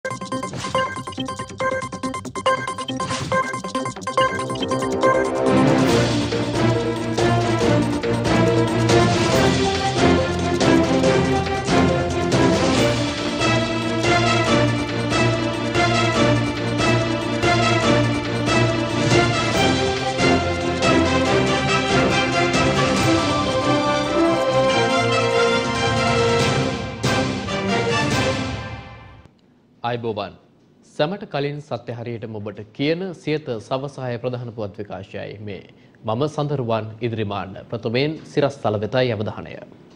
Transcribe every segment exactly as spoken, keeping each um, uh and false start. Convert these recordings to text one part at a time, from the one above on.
අයිබෝවන් සමට කලින් සත්‍ය හරියටම ඔබට කියන සියත සවසහාය ප්‍රධාන පුවත් විකාශයයි මේ මම සඳරුවන් ඉදිරිමාන්න ප්‍රථමයෙන් සිරස්තල වෙතයි අවධානය.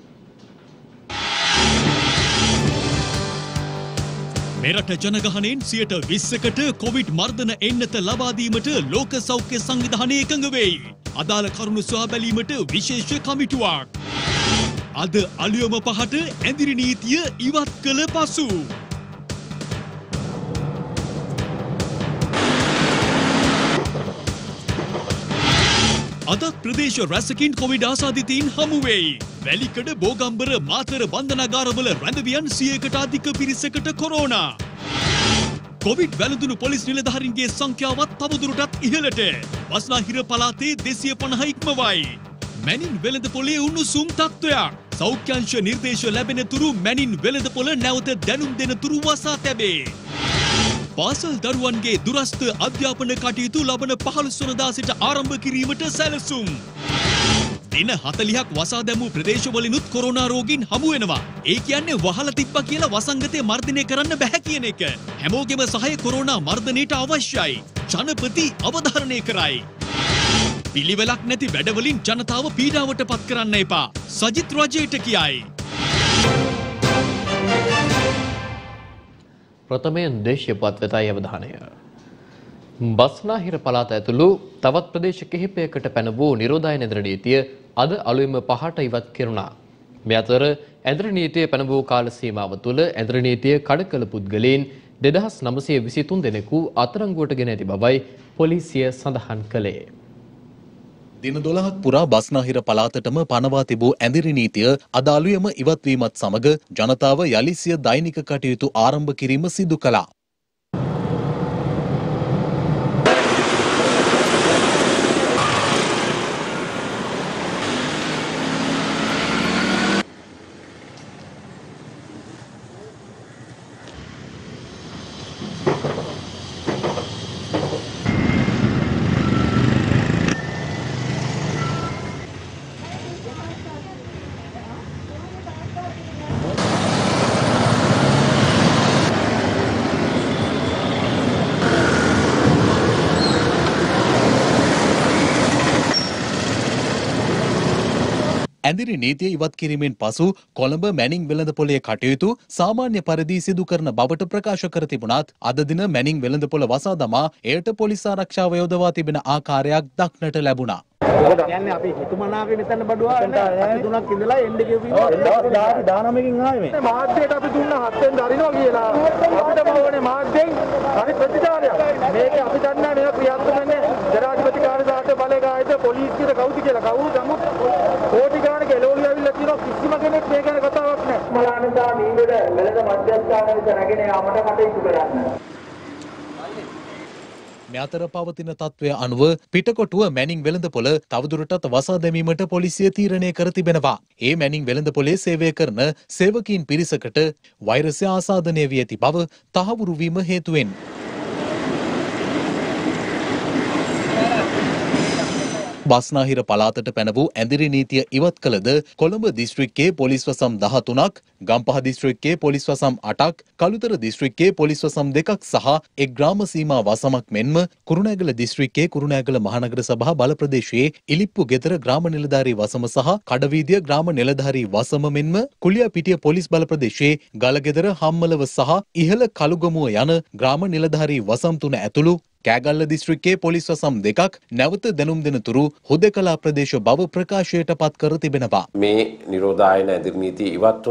මෙරට ජනගහනයෙන් සියයට විස්සකට කොවිඩ් මර්ධන එන්නත ලබා දීමට ලෝක සෞඛ්‍ය සංවිධානය එකඟ වෙයි. අදාළ කරුණු සොයා බැලීමට විශේෂ කමිටුවක්. අද අලුයම පහට ඇඳිරි නීතිය ඉවත් කළ පසු අදත් ප්‍රදේශ රැසකින් කොවිඩ් ආසාදිතයින් හමු වෙයි. වැලිකඩ බෝගම්බර මාතර බන්ධනාගාරවල රැඳවියන් සියයකට අධික පිරිසකට කොරෝනා. කොවිඩ් වැළඳුණු පොලිස් නිලධාරීන්ගේ සංඛ්‍යාවත් තවදුරටත් ඉහළට. බස්නාහිර පළාතේ දෙසිය පනහ ඉක්මවයි. මැනින් වෙළඳපොලේ උණුසුම් තත්ත්වයක්. සෞඛ්‍යංශ නිර්දේශ ලැබෙන තුරු මැනින් වෙළඳපොළ නැවත දැනුම් දෙන තුරු වසා තැබේ. පාසල් දරුවන්ගේ දුරස්ථ අධ්‍යාපන කටයුතු ලබන පහළොස් වනදා සිට ආරම්භ කිරීමට සැලසුම්. දින හතළිහක් වසා දැමූ ප්‍රදේශවලිනුත් කොරෝනා රෝගීන් හමු වෙනවා. ඒ කියන්නේ වහලා තිබ්බා කියලා වසංගතය මර්ධනය කරන්න බැහැ කියන එක. හැමෝගෙම සහාය කොරෝනා මර්ධනයට අවශ්‍යයි. ජනපති අවධාරණය කරයි. පිළිවෙලක් නැති වැඩවලින් ජනතාව පීඩාවට පත් කරන්න එපා. සජිත් රජයට කියයි. ප්‍රථමයෙන් දේශීය පුවත් වෙතයි අවධානය. බස්නාහිර පළාත ඇතුළු තවත් ප්‍රදේශ කිහිපයකට පැන වූ නිරෝධායන ඇඳරි නීතිය අද අලුයම පහට ඉවත් කෙරුණා. මේ අතර ඇඳරි නීතිය පැන වූ කාල සීමාව තුළ ඇඳරි නීතිය කඩ කළ පුද්ගලයන් දෙදහස් නවසිය විසිතුන් දෙනෙකු අත්අඩංගුවට ගෙන ඇති බවයි පොලිසිය සඳහන් කළේ. දින දොළහක් පුරා බස්නාහිර පළාතටම පනවා තිබූ ඇඳිරි නීතිය අද අලුයම ඉවත්වීමත් සමග ජනතාව යලි සිය දෛනික කටයුතු ආරම්භ කිරීම සිදු කළා. ඇඳිරි නීතිය ඉවත් කිරීමෙන් පසු කොළඹ මැනින් වෙළඳපොලේ කටයුතු සාමාන්‍ය පරිදි සිදු කරන බවට ප්‍රකාශ කර තිබුණත් අද දින මැනින් වෙළඳපොළ වසා දමා එයට පොලිස් ආරක්ෂාව යොදවා තිබෙන ආකාරයක් දක්නට ලැබුණා. කියන්නේ අපි හිතුමනාගේ මෙතන බඩුවා අපි තුනක් ඉඳලා එන්න ගෙවීම දානමකින් ආවේ මේ මාධ්‍යයට අපි දුන්න හත් වෙනි දරිනවා කියලා අපිට ඕනේ මාධ්‍යෙන් හරි ප්‍රතිචාරයක් මේක අපි දන්නේ මේක ක්‍රියාත්මක වෙන්නේ ජනාධිපති කාර්යාලයට බලගායද පොලිසියට කවුද කියලා කවුරු නමුත් කෝටි ගානක එළවලු ඇවිල්ලා තියෙනවා කිසිම කෙනෙක් මේ ගැන කතාවක් නැහැ මලානදා නීවර වෙලද මධ්‍යස්ථානයේ දැනගෙන යාමට කටයුතු කරන්න. මේ අතර පවතින තත්ත්වය අනුව පිටකොටුව මැනින් වෙළඳපොළ තවදුරටත් වසා දැමීමට පොලිසිය තීරණය කර තිබෙනවා. ඒ මැනින් වෙළඳපොලේ සේවය කරන සේවකීන් පිරිසකට වෛරසය ආසාදනය වී ඇති බව තහවුරු වීම හේතුවෙන් බස්නාහිර පළාතට පැන වූ ඇඳිරි නීතිය ඉවත් කළද කොළඹ දිස්ත්‍රික්කයේ පොලිස් වසම් දහතුනක්, ගම්පහ දිස්ත්‍රික්කයේ පොලිස් වසම් අටක්, කළුතර දිස්ත්‍රික්කයේ පොලිස් වසම් දෙකක් සහ එක් ග්‍රාම සීමා වසමක් මෙන්ම කුරුණෑගල දිස්ත්‍රික්කයේ කුරුණෑගල මහනගර සභා බල ප්‍රදේශයේ ඉලිප්පු ගෙදර ග්‍රාම නිලධාරී වසම සහ කඩවීදිය ග්‍රාම නිලධාරී වසම මෙන්ම කුලියාපිටිය පොලිස් බල ප්‍රදේශයේ ගලගෙදර හම්මලව සහ ඉහළ කළුගමුව යන ග්‍රාම නිලධාරී වසම් තුන ඇතුළු කෑගල්ල දිස්ත්‍රික්කයේ පොලිස් වසම් දෙකක් නැවත දැනුම් දෙන තුරු හුදෙකලා ප්‍රදේශ බව ප්‍රකාශයට පත් කර තිබෙනවා. මේ නිරෝධායන ඇඳිරි නීතිය ඉවත් වුණත්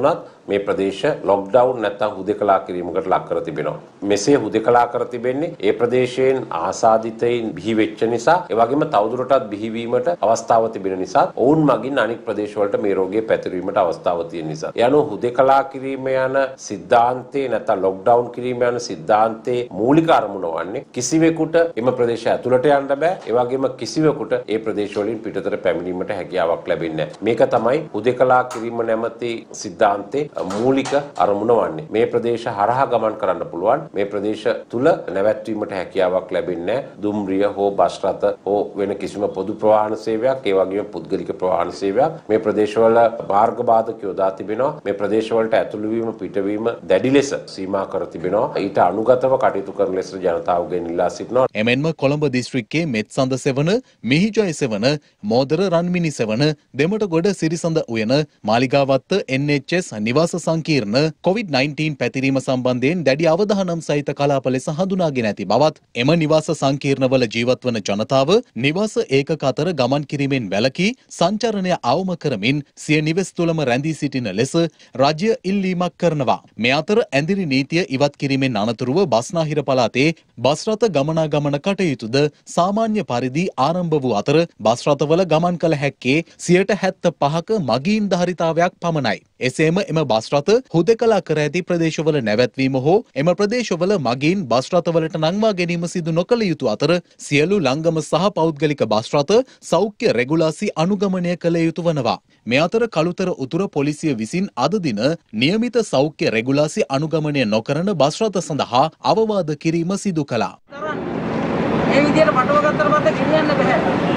මේ ප්‍රදේශ ලොක්ඩවුන් නැත්නම් හුදකලා කිරීමකට ලක් කර තිබෙනවා. මෙසේ හුදකලා කර තිබෙන්නේ ඒ ප්‍රදේශයෙන් ආසාදිතයින් බිහි වෙච්ච නිසා, ඒ වගේම තවදුරටත් බිහිවීමට අවස්ථාව තිබෙන නිසා, ඔවුන් මගින් අනෙක් ප්‍රදේශවලට මේ රෝගය පැතිරීමට අවස්ථාව තියෙන නිසා. ඒ අනුව හුදකලා කිරීම යන සිද්ධාන්තේ නැත්නම් ලොක්ඩවුන් කිරීම යන සිද්ධාන්තේ මූලික අරමුණ වන්නේ කිසිවෙකුට එම ප්‍රදේශය ඇතුළට යන්න බෑ. ඒ වගේම කිසිවෙකුට ඒ ප්‍රදේශ වලින් පිටතට පැමිණීමට හැකියාවක් ලැබෙන්නේ නැහැ. මේක තමයි හුදකලා කිරීම නැමැති සිද්ධාන්තේ මූලික අරමුණ වන්නේ. මේ ප්‍රදේශ හරහා ගමන් කරන්න පුළුවන්. මේ ප්‍රදේශ තුල නැවැත්වීමට හැකියාවක් ලැබෙන්නේ නැහැ. දුම්රිය හෝ බස් රථ හෝ වෙන කිසිම පොදු ප්‍රවාහන සේවයක්, ඒ වගේම පුද්ගලික ප්‍රවාහන සේවයක් මේ ප්‍රදේශවල මාර්ග බාධක යොදා තිබෙනවා. මේ ප්‍රදේශවලට ඇතුළු වීම පිටවීම දැඩි ලෙස සීමා කර තිබෙනවා. ඊට අනුගතව කටයුතු කරන ලෙස ජනතාවගෙන් ඉල්ලා සිටිනවා. එමෙන්ම කොළඹ දිස්ත්‍රික්කයේ මෙත්සඳ සෙවන, මිහිජය සෙවන, මෝදර රන්මිනි සෙවන, දෙමටගොඩ සිරිසඳ උයන, මාලිගාවත්ත එන් එච් එස් නිවාස සංකීර්ණ කොවිඩ් නයින්ටීන් පැතිරීම සම්බන්ධයෙන් දැඩි අවධානම් සහිත කලාප ලෙස හඳුනාගෙන ඇති බවත්, එම නිවාස සංකීර්ණවල ජීවත් වන ජනතාව නිවාස ඒකක අතර ගමන් කිරීමෙන් වැළකී සංචරණය අවම කරමින් සිය නිවෙස් තුළම රැඳී සිටින ලෙස රජය ඉල්ලීමක් කරනවා. මේ අතර ඇඳිරි නීතිය ඉවත් කිරීමෙන් අනතුරුව බස්නාහිර පළාතේ බස් රථ ගමනාගමන කටයුතුද සාමාන්‍ය පරිදි ආරම්භ වූ අතර බස් රථවල ගමන් කළ හැක්කේ සියයට හැත්තෑ පහක මගීන් ධාරිතාවයක් පමණයි. එසේම එම බස් රථ හුදකලා කර ඇති ප්‍රදේශවල නැවැත්වීම හෝ එම ප්‍රදේශවල මගීන් බස් රථවලට නංවා ගැනීම සිදු නොකළ යුතු අතර සියලු ලංගම සහ පෞද්ගලික බස් රථ සෞඛ්‍ය රෙගුලාසි අනුගමනය කළ යුතු වනවා. මේ අතර කළුතර උතුර පොලිසිය විසින් අද දින නියමිත සෞඛ්‍ය රෙගුලාසි අනුගමනය නොකරන බස් රථ සඳහා අවවාද කිරීම සිදු කළා. මේ විදියට පටව ගත්තට පස්සේ ගෙනියන්න බෑ.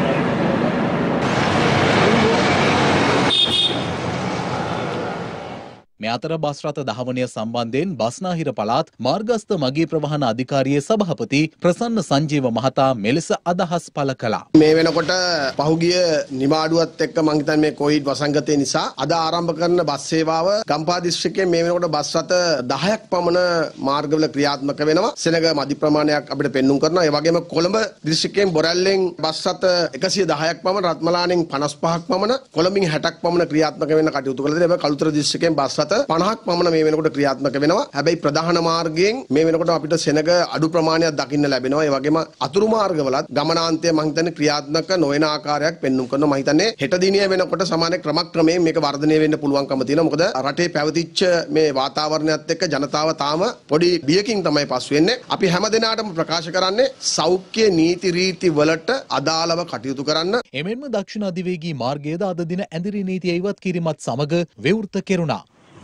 මේ අතර බස් රථ දහවනය සම්බන්ධයෙන් බස්නාහිර පළාත් මාර්ගස්ථ මගී ප්‍රවාහන අධිකාරියේ සභාපති ප්‍රසන්න සංජීව මහතා මෙලෙස අදහස් පළ කළා. මේ වෙනකොට පහුගිය නිවාඩුවත් එක්ක මං හිතන්නේ මේ කොවිඩ් වසංගතය නිසා අද ආරම්භ කරන බස් සේවාව ගම්පහ දිස්ත්‍රික්කයේ මේ වෙනකොට බස් රථ දහයක් පමණ මාර්ගවල ක්‍රියාත්මක වෙනවා. සෙනග මදි ප්‍රමාණයක් අපිට පෙන්눔 කරනවා. ඒ වගේම කොළඹ දිස්ත්‍රික්කයෙන් බොරැල්ලෙන් බස් රථ එකසිය දහයක් පමණ, රත්මලානෙන් පනස් පහක් පමණ, කොළඹින් හැටක් පමණ ක්‍රියාත්මක වෙන්න කටයුතු කළා. ඒ වගේම කළුතර දිස්ත්‍රික්කයෙන් බස් රථ පනහක් පමණ මේ වෙනකොට ක්‍රියාත්මක වෙනවා. හැබැයි ප්‍රධාන මාර්ගයෙන් මේ වෙනකොට අපිට සෙනග අඩු ප්‍රමාණයක් දකින්න ලැබෙනවා. ඒ වගේම අතුරු මාර්ගවලත් ගමනාන්තය මම හිතන්නේ ක්‍රියාත්මක නොවන ආකාරයක් පෙන්눔 කරනවා. මම හිතන්නේ හෙට දිනේ වෙනකොට සමාන ක්‍රමක්‍රමයෙන් මේක වර්ධනය වෙන්න පුළුවන්කම තියෙනවා. මොකද රටේ පැවතිච්ච මේ වාතාවරණයත් එක්ක ජනතාව තාම පොඩි බියකින් තමයි පසු වෙන්නේ. අපි හැම දිනාටම ප්‍රකාශ කරන්නේ සෞඛ්‍ය නීති රීති වලට අදාළව කටයුතු කරන්න. එමෙන්ම දක්ෂිණ අධිවේගී මාර්ගයේද අද දින ඇඳිරි නීතිය ඉවත් කිරීමත් සමග විවෘත කෙරුණා.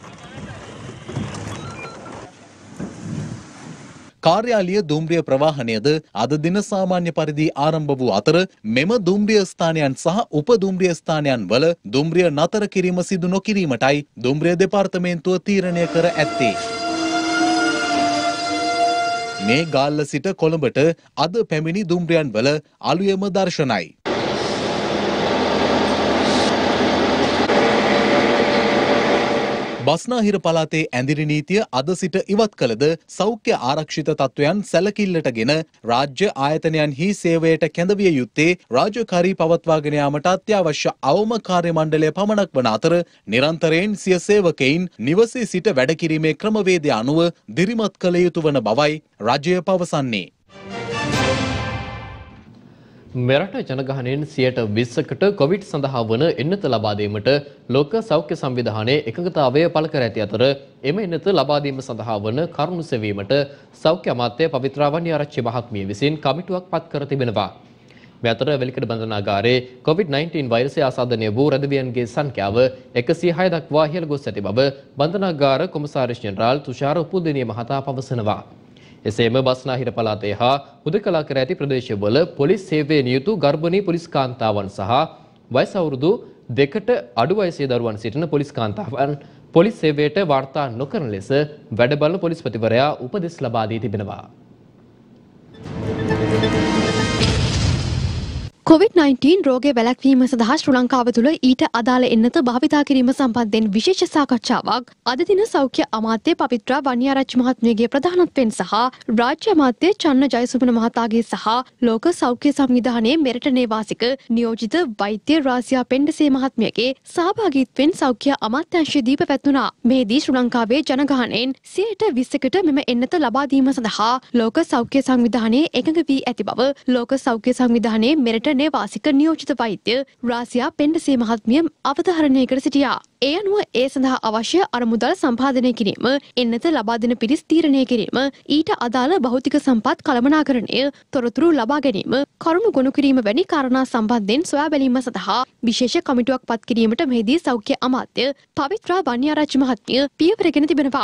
කාර්යාලීය දුම්රිය ප්‍රවාහනයද අද දින සාමාන්‍ය පරිදි ආරම්භ වූ අතර මෙම දුම්රිය ස්ථානයන් සහ උප දුම්රිය ස්ථානයන් වල දුම්රිය නතර කිරීම සිදු නොකිරීමටයි දුම්රිය දෙපාර්තමේන්තුව තීරණය කර ඇත්තේ. මේ ගාල්ල සිට කොළඹට අද පැමිණි දුම්රියන් වල අලුයම දර්ශනයි. බස්නාහිර පළාතේ ඇඳිරි නීතිය අද සිට ඉවත් කළද සෞඛ්‍ය ආරක්ෂිත තත්ත්වයන් සැලකිල්ලටගෙන රාජ්‍ය ආයතනයන්හි සේවයට කැඳවිය යුත්තේ රාජකාරී පවත්වාගෙන යාමට අත්‍යවශ්‍ය අවම කාර්ය මණ්ඩලය පමණක් වන අතර නිරන්තරයෙන් සිය සේවකයින් නිවසේ සිට වැඩ කිරීමේ ක්‍රමවේදය අනුව දිරිමත් කළ යුතු වන බවයි රජය පවසන්නේ. මෙරට ජනගහනයෙන් සියයට විස්සකට කොවිඩ් සඳහා වන එන්නත ලබා දීමට ලෝක සෞඛ්‍ය සංවිධානයේ එකඟතාවය පළ කර ඇති අතර එම එන්නත ලබා දීම සඳහා වන කරුණු සෙවීමට සෞඛ්‍ය අමාත්‍ය පවිත්‍රාවන්‍ය ආරච්චි මහත්මිය විසින් කමිටුවක් පත් කර තිබෙනවා. මේ අතර වෙලිකඩ බන්ධනාගාරයේ කොවිඩ් නයින්ටීන් වෛරසය ආසාදනය වූ රැදවියන්ගේ සංඛ්‍යාව එකසිය හය දක්වා ඉහළ ගොස් ඇති බව බන්ධනාගාර කොමසාරිස් ජෙනරාල් තුෂාර උපුදිනිය මහතා පවසනවා. එසේම බස්නාහිර පළාතේ හා හුදකලා කර ඇති ප්‍රදේශවල පොලිස් සේවයේ නියුතු ගර්භණී පොලිස් කාන්තාවන් සහ වයස අවුරුදු දෙකට අඩු වයසේ දරුවන් සිටින පොලිස් කාන්තාවන් පොලිස් සේවයට වාර්තා නොකරන ලෙස වැඩ බලන පොලිස්පතිවරයා උපදෙස් ලබා දී තිබෙනවා. කොවිඩ් නයින්ටීන් රෝගය වැළැක්වීම සඳහා ශ්‍රී ලංකාව තුළ ඊට අදාළ එන්නත භාවිතා කිරීම සම්බන්ධයෙන් විශේෂ සාකච්ඡාවක් අද දින සෞඛ්‍ය අමාත්‍ය පවිත්‍රා වන්නියාරච්චි මහත්මියගේ ප්‍රධානත්වයෙන් සහ රාජ්‍ය අමාත්‍ය චන්න ජයසුමන මහතාගේ සහ ලෝක සෞඛ්‍ය සංවිධානයේ මෙරට නේවාසික නියෝජිත වෛද්‍ය රාසියා පෙන්ඩසේ මහත්මියගේ සහභාගීත්වයෙන් සෞඛ්‍ය අමාත්‍යාංශය දී පැවැත්වුණා. මෙහිදී ශ්‍රී ලංකාවේ ජනගහනයෙන් සියයට විස්සකට මෙම එන්නත ලබා දීම සඳහා ලෝක සෞඛ්‍ය සංවිධානයේ එකඟ වී ඇති බව ලෝක සෞඛ්‍ය සංවිධානයේ මෙරට නේවාසික නියෝජිත වෛද්‍ය රාසියා පෙන්ඩසේ මහත්මිය අවධාරණය කර සිටියා. ඒ අනුව ඒ සඳහා අවශ්‍ය අරමුදල් සම්පාදනය කිරීම, එන්නත ලබා දෙන පිරිස් තීරණය කිරීම, ඊට අදාළ භෞතික සම්පත් කළමනාකරණය, තොරතුරු ලබා ගැනීම, කරුණු ගොනු කිරීම වැනි කාරණා සම්බන්ධයෙන් සොයා බැලීම සඳහා විශේෂ කමිටුවක් පත් කිරීමට මෙහිදී සෞඛ්‍ය අමාත්‍ය පවිත්‍රා වන්නියාරච්චි මහත්මිය පියවරගෙන තිබෙනවා.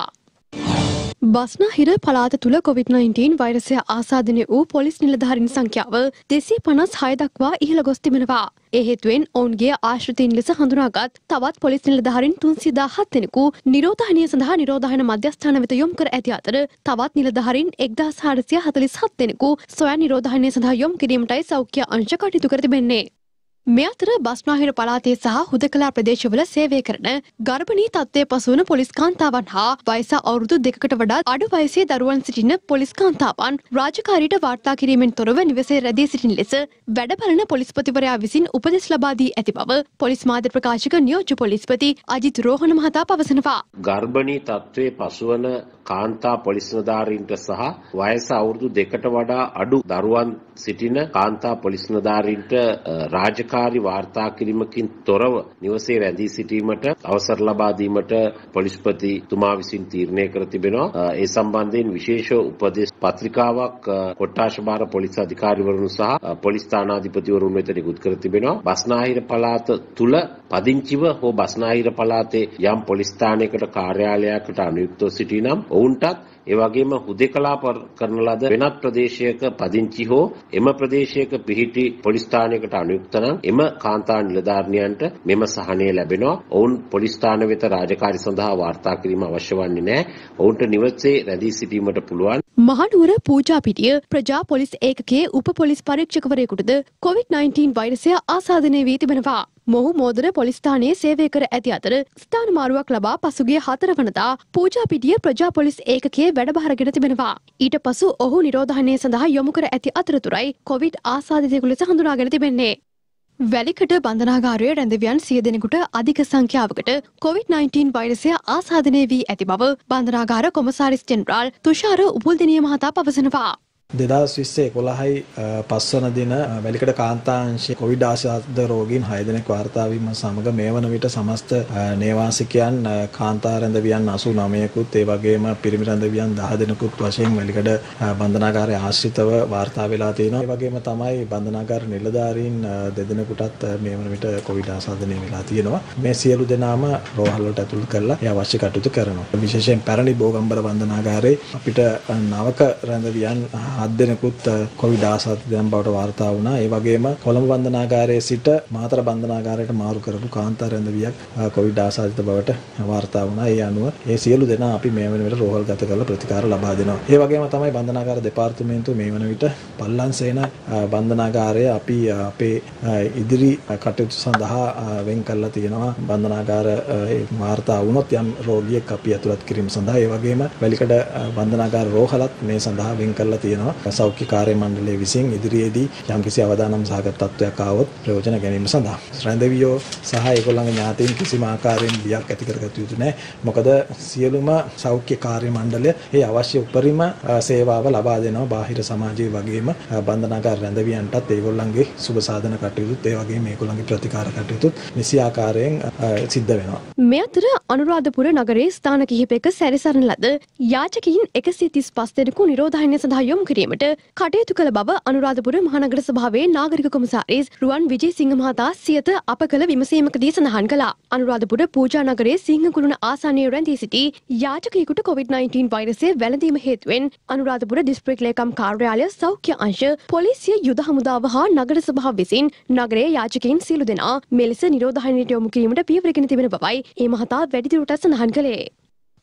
බස්නාහිර පළාත තුළ කොවිඩ් නයින්ටීන් වෛරසය ආසාදනය වූ පොලිස් නිලධාරීන් සංඛ්‍යාව දෙසිය පනස් හය දක්වා ඉහළ ගොස් තිබෙනවා. ඒ හේතුවෙන් ඔවුන්ගේ ආශ්‍රිතයින් ලෙස හඳුනාගත් තවත් පොලිස් නිලධාරීන් තුන්සිය දාහක් දෙනෙකු නිරෝධායනය සඳහා නිරෝධායන මධ්‍යස්ථාන වෙත යොමු කර ඇති අතර තවත් නිලධාරීන් එක්දාස් හාරසිය හතළිස් හත් දෙනෙකු සොයා නිරෝධායනය සඳහා යොමු කිරීමටයි සෞඛ්‍ය අංශ කටයුතු කර තිබෙන්නේ. මේ අතර බස්නාහිර පළාතේ සහ හුදකලා ප්‍රදේශවල සේවය කරන ගර්භණී තත්ත්වයේ පසුවන පොලිස් කාන්තාවන් හා වයස අවුරුදු දෙකකට වඩා අඩු වයසේ දරුවන් සිටින පොලිස් කාන්තාවන් රාජකාරියට වාර්තා කිරීමෙන් තොරව නිවසේ රැඳී සිටින ලෙස වැඩ බලන පොලිස්පතිවරයා විසින් උපදෙස් ලබා දී ඇති බව පොලිස් මාධ්‍ය ප්‍රකාශක නියෝජ්‍ය පොලිස්පති අජිත් රෝහණ මහතා පවසනවා. ගර්භණී තත්ත්වයේ පසුවන කාන්තා පොලිස් නිලධාරීන්ට සහ වයස අවුරුදු දෙකට වඩා අඩු දරුවන් සිටින කාන්තා පොලිස් නිලධාරීන්ට රාජකාරී වාර්තා කිරීමකින් තොරව නිවසේ රැඳී සිටීමට අවසර ලබා දීමට පොලිස්පති තුමා විසින් තීරණය කර තිබෙනවා. ඒ සම්බන්ධයෙන් විශේෂ උපදෙස් පත්‍රිකාවක් කොට්ටාශ භාර පොලිස් අධිකාරිවරුන් සහ පොලිස් ස්ථානාධිපතිවරුන් වෙත නිකුත් කර තිබෙනවා. බස්නාහිර පළාත තුල පදිංචිව හෝ බස්නාහිර පළාතේ යම් පොලිස් ස්ථානයකට කාර්යාලයකට අනුයුක්තව සිටිනම් ඔවුන්ටත් ඒ වගේම හුදෙකලා කරන ලද වෙනත් ප්‍රදේශයක පදිංචි හෝ එම ප්‍රදේශයක පිහිටි පොලිස් ස්ථානයකට අනුයුක්ත නම් එම කාන්තා නිලධාරියන්ට මෙම සහනය ලැබෙනවා. ඔවුන් පොලිස් ස්ථාන වෙත රාජකාරී සඳහා වාර්තා කිරීම අවශ්‍ය වන්නේ නැහැ. ඔවුන්ට නිවසේ රැඳී සිටීමට පුළුවන්. මහනුවර පූජාපිටිය ප්‍රජා පොලිස් ඒකකයේ උප පොලිස් පරීක්ෂකවරයෙකුටද කොවිඩ් නයින්ටීන් වෛරසය ආසාදනය වී තිබෙනවා. මොහු මෝදර පොලිස් ස්ථානයේ සේවය කර ඇති අතර ස්ථාන මාරුවක් ලබා පසුගිය හතර වනදා පූජාපිටිය ප්‍රජා පොලිස් ඒකකයේ වැඩබාරගෙන තිබෙනවා. ඊට පසු ඔහු නිරෝධායනය සඳහා යොමු කර ඇති අතරතුරයි කොවිඩ් ආසාදිතයෙකු ලෙස හඳුනාගෙන තිබෙන්නේ. වැලිකඩ බන්ධනාගාරයේ රැඳවියන් සිය දෙනෙකුට අධික සංඛ්‍යාවකට කොවිඩ් නයින්ටීන් වෛරසය ආසාදනය වී ඇති බව බන්ධනාගාර කොමසාරිස් ජෙනරාල් තුෂාර උපුල්දිනිය මහතා පවසනවා. දෙදස් විස්සේ එකොළහයි පස්වන දින වැලිකඩ කාන්තාංශයේ කොවිඩ් ආසාදිත රෝගීන් හය දෙනෙක් වාර්තා වීම සමග මේ වන විට සමස්ත නේවාසිකයන් කාන්තා රැඳවියන් අසූ නවයකුත් ඒ වගේම පිරිමි රැඳවියන් දහ දෙනෙකුත් වශයෙන් වැලිකඩ බන්ධනාගාරයේ ආශ්‍රිතව වාර්තා වෙලා තියෙනවා. ඒ වගේම තමයි බන්ධනාගාර නිලධාරීන් දෙදෙනෙකුටත් මේ වන විට කොවිඩ් ආසාදනය වෙලා තියෙනවා. මේ සියලු දෙනාම රෝහල් වලට ඇතුළත් කරලා ඒ අවශ්‍ය කටයුතු කරනවා. විශේෂයෙන් පැරණි බෝගම්බර බන්ධනාගාරයේ අපිට නවක රැඳවියන් හත් දෙනෙකුත් කොවිඩ් ආසාදිතයන් බවට වාර්තා වුණා. ඒ වගේම කොළඹ බන්ධනාගාරයේ සිට මාතර බන්ධනාගාරයට මාරු කරපු කාන්තා රැඳවියක් කොවිඩ් ආසාදිත බවට වාර්තා වුණා. ඒ අනුව ඒ සියලු දෙනා අපි මේ වන විට රෝහල් ගත කරලා ප්‍රතිකාර ලබා දෙනවා. ඒ වගේම තමයි බන්ධනාගාර දෙපාර්තමේන්තුව මේ වන විට පල්ලන්සේන බන්ධනාගාරය අපි අපේ ඉදිරි කටයුතු සඳහා වෙන් කරලා තියෙනවා. බන්ධනාගාර වාර්තා වුණොත් යම් රෝගියෙක් අපි ඇතුළත් කිරීම සඳහා ඒ වගේම වැලිකඩ බන්ධනාගාර රෝහලත් මේ සඳහා වෙන් කරලා තියෙනවා. සෞඛ්‍ය කාර්ය මණ්ඩලය විසින් ඉදිරියේදී යම්කිසි අවදානම් සහගත තත්ත්වයක් ආවොත් ප්‍රයෝජන ගැනීම සඳහා රැඳවියෝ සහ ඒගොල්ලන්ගේ ඥාතීන් කිසිම ආකාරයෙන් බියක් ඇති කරගත යුතු නැහැ. මොකද සියලුම සෞඛ්‍ය කාර්ය මණ්ඩලය ඒ අවශ්‍ය උපරිම සේවාව ලබා දෙනවා. බාහිර සමාජයේ වගේම බන්ධනාගාර රැඳවියන්ටත් ඒගොල්ලන්ගේ සුබ සාධන කටයුතුත් ඒ වගේම ඒගොල්ලන්ගේ ප්‍රතිකාර කටයුතුත් නිසි ආකාරයෙන් සිද්ධ වෙනවා. මේ අතර අනුරාධපුර නගරයේ ස්ථාන කිහිපයක සැරිසරන ලද යාචකයින් එකසිය තිස් පහ දෙනෙකු නිරෝධායනය සඳහා යොමු කිරීමට කටයුතු කළ බව අනුරාධපුර මහනගර සභාවේ නාගරික කොමසාරිස් රුවන් විජේසිංහ මහතා සියත අප කළ විමසීමකදී සඳහන් කළා. අනුරාධපුර පූජා නගරයේ සිංහකුළුණ ආසන්නයේ රැඳී සිටි යාචකයෙකුට කොවිඩ් නයින්ටීන් වෛරසය වැළඳීම හේතුවෙන් අනුරාධපුර දිස්ත්‍රික් ලේකම් කාර්යාලය සෞඛ්‍ය අංශ පොලිසිය යුද හමුදාව හා නගර සභාව විසින් නගරයේ යාචකයින් සියලු දෙනා මෙලෙස නිරෝධායනයට යොමු කිරීමට පියවරගෙන තිබෙන බවයි ඒ මහතා වැඩිදුරටත් සඳහන් කළේ.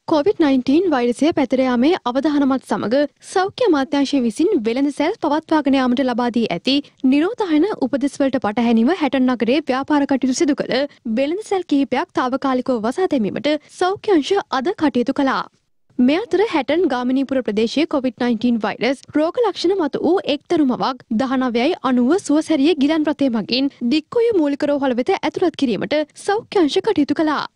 කොවිඩ් නයින්ටීන් වෛරසය පැතිර යාමේ අවධානමත් සමග සෞඛ්‍ය අමාත්‍යාංශය විසින් වෙළඳ සැල් පවත්වාගෙන යාමට ලබා දී ඇති නිරෝධායන උපදෙස් වලට පටහැනිව හැටන් නගරයේ ව්‍යාපාර කටයුතු සිදු කළ වෙළඳ සැල් කිහිපයක් తాවකාලිකව වසා දැමීමට සෞඛ්‍ය අංශ අද කටයුතු කළා. මේ අතර හැටන් ගාමිණීපුර ප්‍රදේශයේ කොවිඩ් නයින්ටීන් වෛරස් රෝග ලක්ෂණ මත වූ එක්තරු මවක් දහනවයයි අනූව සුවසැරිය ගිලන් රථය මගින් දික්කොය මූලික රෝහල වෙත ඇතුළත් කිරීමට සෞඛ්‍ය අංශ කටයුතු කළා.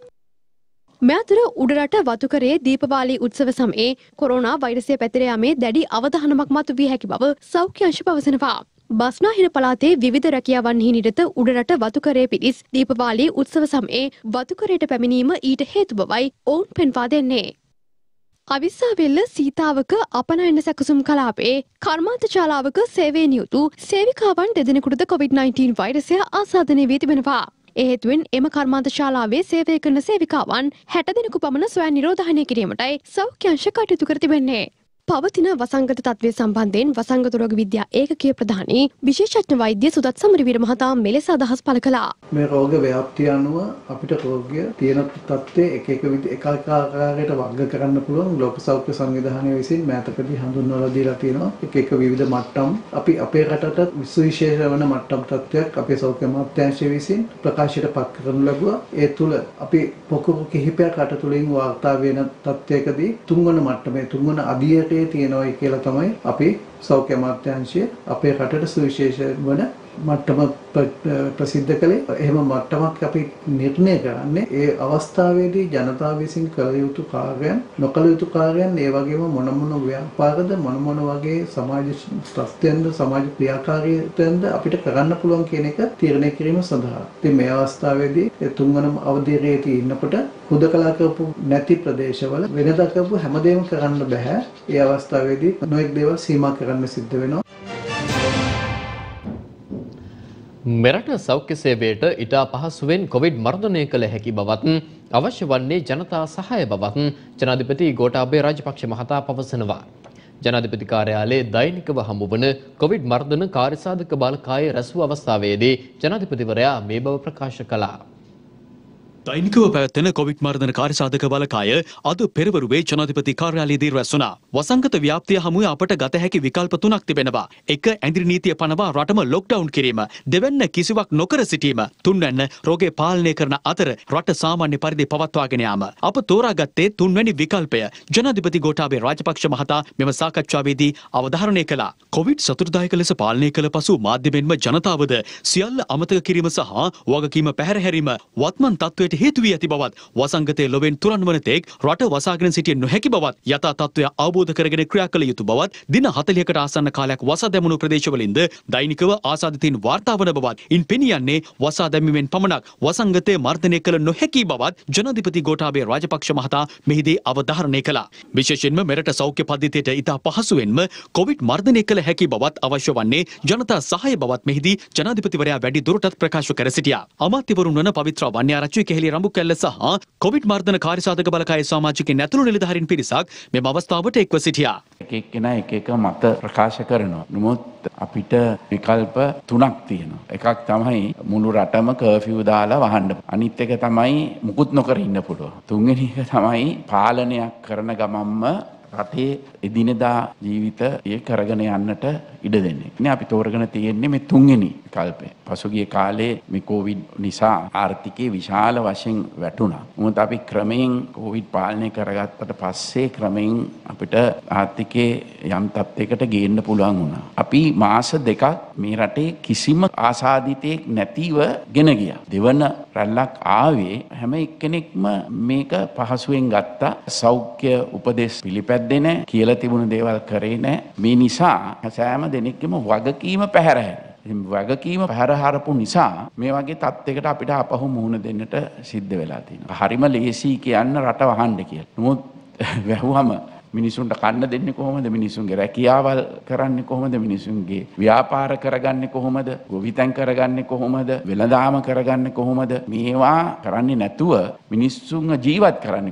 මේ අතර උඩරට වතුකරයේ දීපවාලී උත්සව සමයේ කොරෝනා වෛරසය පැතිර යාමේ දැඩි අවධානමක් මතු විය හැකි බව සෞඛ්‍ය අංශ පවසනවා. බස්නාහිර පළාතේ විවිධ රැකියාවන්හි නිරත උඩරට වතුකරයේ පිරිස් දීපවාලී උත්සව සමයේ වතුකරයට පැමිණීම ඊට හේතු බවයි ඔවුන් පෙන්වා දෙන්නේ. අවිස්සාවෙල්ල සීතාවක අපනයන සැකසුම් කලාපේ කර්මාන්ත ශාලාවක සේවයේ නියුතු සේවිකාවන් දෙදෙනෙකුටද කොවිඩ් නයින්ටීන් වෛරසය ආසාදනය වී තිබෙනවා. ඒ හේතුවෙන් එම කර්මාන්ත ශාලාවේ සේවය කරන සේවිකාවන් හැට දෙනෙකු පමණ ස්වයං නිරෝධායනය කිරීමටයි සෞඛ්‍ය අංශ කටයුතු කර තිබෙන්නේ. පවතින වසංගත තත්ත්වය සම්බන්ධයෙන් වසංගත රෝග විද්‍යා ඒකකයේ ප්‍රධානී විශේෂඥ වෛද්‍ය සුදත් සමරවීර මහතා මෙලෙස අදහස් පළ කළා. මේ රෝග ව්‍යාප්තිය අනුව අපිට රෝගය තියෙන තත්ත්වයේ එක එක විදි එක එක ආකාරයකට වර්ග කරන්න පුළුවන්. ලෝක සෞඛ්‍ය සංවිධානය විසින් මෑතකදී හඳුන්වලා දීලා තියෙනවා එක එක විවිධ මට්ටම්. අපි අපේ රටට විශේෂ වන මට්ටම් තත්ත්වයක් අපේ සෞඛ්‍ය අමාත්‍යාංශය විසින් ප්‍රකාශයට පත් කරනු ලැබුවා. ඒ තුල අපි පොකුරු කිහිපයක් රට තුලින් වාර්තා වෙන තත්ත්වයකදී තුන්වන මට්ටමේ තුන්වන අධියට තියෙනවා කියලා තමයි අපි සෞඛ්‍ය අමාත්‍යාංශය අපේ රටට සුවිශේෂ වන මට්ටම ප්‍රසිද්ධ කළේ. එහෙම මට්ටමක් අපි නිර්ණය කරන්නේ ඒ අවස්ථාවේදී ජනතාව විසින් කළ යුතු කාර්යයන් නොකළ යුතු කාර්යයන් ඒ වගේම මොන මොන ව්‍යාපාරද මොන මොන වගේ සමාජ ස්ථස්තෙන්ද සමාජ ක්‍රියාකාරීත්වයෙන්ද අපිට කරන්න පුළුවන් කියන එක තීරණය කිරීම සඳහා. ඉතින් මේ අවස්ථාවේදී ඒ තුන්වන අවධියේදී ඉන්නකොට හුදකලා කරපු නැති ප්‍රදේශවල වෙනදා කරපු හැමදේම කරන්න බෑ. ඒ අවස්ථාවේදී නොඑක් දේවල් සීමා කරන්න සිද්ධ වෙනවා. මෙරට සෞඛ්‍ය සේවයට ඉතා පහසුවෙන් කොවිඩ් මර්ධනය කළ හැකි බවත් අවශ්‍ය වන්නේ ජනතා සහාය බවත් ජනාධිපති ගෝඨාභය රාජපක්ෂ මහතා පවසනවා. ජනාධිපති කාර්යාලයේ දෛනිකව හමුවන කොවිඩ් මර්ධන කාර්යසාධක බාලකාය රැස්වූ අවස්ථාවේදී ජනාධිපතිවරයා මේ බව ප්‍රකාශ කළා. දෛනිකව පැවැත්වෙන කොවිඩ් මර්ධන කාර්යසාධක බලකාය අද පෙරවරුවේ ජනාධිපති කාර්යාලයේදී රැස් වුණා. වසංගත ව්‍යාප්තිය හමුවේ අපට ගත හැකි විකල්ප තුනක් තිබෙනවා. එක ඇඳිරි නීතිය පනවා රටම ලොක්ඩවුන් කිරීම. දෙවැන්න කිසිවක් නොකර සිටීම. තුන්වැන්න රෝගය පාලනය කරන අතර රට සාමාන්‍ය පරිදි පවත්වාගෙන යාම. අප තෝරාගත්තේ තුන්වැනි විකල්පය. ජනාධිපති ගෝඨාභය රාජපක්ෂ මහතා මෙම සාකච්ඡාවේදී අවධාරණය කළා. කොවිඩ් සතුටුදායක ලෙස පාලනය කළ පසු මාධ්‍යමෙන්ම ජනතාවද සියල්ල අමතක කිරීම සහ වගකීම පැහැර හැරීම වත්මන් තත්ත්වයට හේතු වී ඇති බවත් වසංගතයේ ලොවෙන් තුරන් වන තෙක් රට වසාගෙන සිටිය නොහැකි බවත් යථා තත්ත්වය අවබෝධ කරගෙන ක්‍රියා කළ යුතු බවත් දින හතළිහකට ආසන්න කාලයක් වසා දැමුණු ප්‍රදේශවලින්ද දෛනිකව ආසාදිතයින් වාර්තා වන බවත් ඉන් පෙනී යන්නේ වසා දැමීමෙන් පමණක් වසංගතය මර්ධනය කළ නොහැකි බවත් ජනාධිපති ගෝඨාභය රාජපක්ෂ මහතා මෙහිදී අවධාරණය කළා. විශේෂයෙන්ම මෙරට සෞඛ්‍ය පද්ධතියට ඉතා පහසුවෙන්ම කොවිඩ් මර්ධනය කළ හැකි බවත් අවශ්‍ය වන්නේ ජනතා සහාය බවත් මෙහිදී ජනාධිපතිවරයා වැඩි දුරටත් ප්‍රකාශ කර සිටියා. අමාත්‍යවරුන් වන පවිත්‍ර වන්‍යාරච්චි කෙහෙලි රඹුකැල්ල සහ කොවිඩ් මර්ධන කාර්යසාධක බලකායේ සමාජිකයින් ඇතුළු නිලධාරීන් පිරිසක් මෙම අවස්ථාවට එක්ව සිටියා. එක එක්කෙනා එක එක මත ප්‍රකාශ කරනවා. නමුත් අපිට විකල්ප තුනක් තියෙනවා. එකක් තමයි මුළු රටම කර්ෆියු දාලා වහන්න. අනිත් එක තමයි මුකුත් නොකර ඉන්න පුළුවන්. තුන්වෙනි එක තමයි පාලනයක් කරන ගමන්ම රටේ එදිනෙදා ජීවිතය කරගෙන යන්නට ඉඩ දෙන්නේ. ඉතින් අපි තෝරගෙන තියෙන්නේ මේ තුන්වෙනි විකල්පය. පසුගිය කාලේ මේ කොවිඩ් නිසා ආර්ථිකයේ විශාල වශයෙන් වැටුණා. මොකද අපි ක්‍රමයෙන් කොවිඩ් පාලනය කරගත්තට පස්සේ ක්‍රමයෙන් අපිට ආර්ථිකයේ යම් තත්යකට ගේන්න පුළුවන් වුණා. අපි මාස දෙකක් මේ රටේ කිසිම ආසාදිතයක් නැතිව ගෙන ගියා. දෙවන රැල්ලක් ආවේ හැම එක්කෙනෙක්ම මේක පහසුවෙන් ගත්තා. සෞඛ්‍ය උපදෙස් පිළිපැද්දේ නැහැ. කියලා තිබුණු දේවල් කරේ නැහැ. මේ නිසා සෑම දෙනෙක්ගේම වගකීම පැහැර හැරෙනවා. වගකීම පැහැර හරපු නිසා මේ වගේ තත්යකට අපිට අපහු මුහුණ දෙන්නට සිද්ධ වෙලා තියෙනවා. හරිම ලේසි කියන්න රට වහන්න කියලා. නමුත් වැහුවම මිනිසුන්ට කන්න දෙන්නේ කොහොමද? මිනිසුන්ගේ රැකියාවල් කරන්නේ කොහොමද? මිනිසුන්ගේ ව්‍යාපාර කරගන්නේ කොහොමද? ගොවිතැන් කරගන්නේ කොහොමද? වෙළඳාම කරගන්නේ කොහොමද? මේවා කරන්නේ නැතුව මිනිස්සුන්ව ජීවත් කරන්නේ කොහොමද?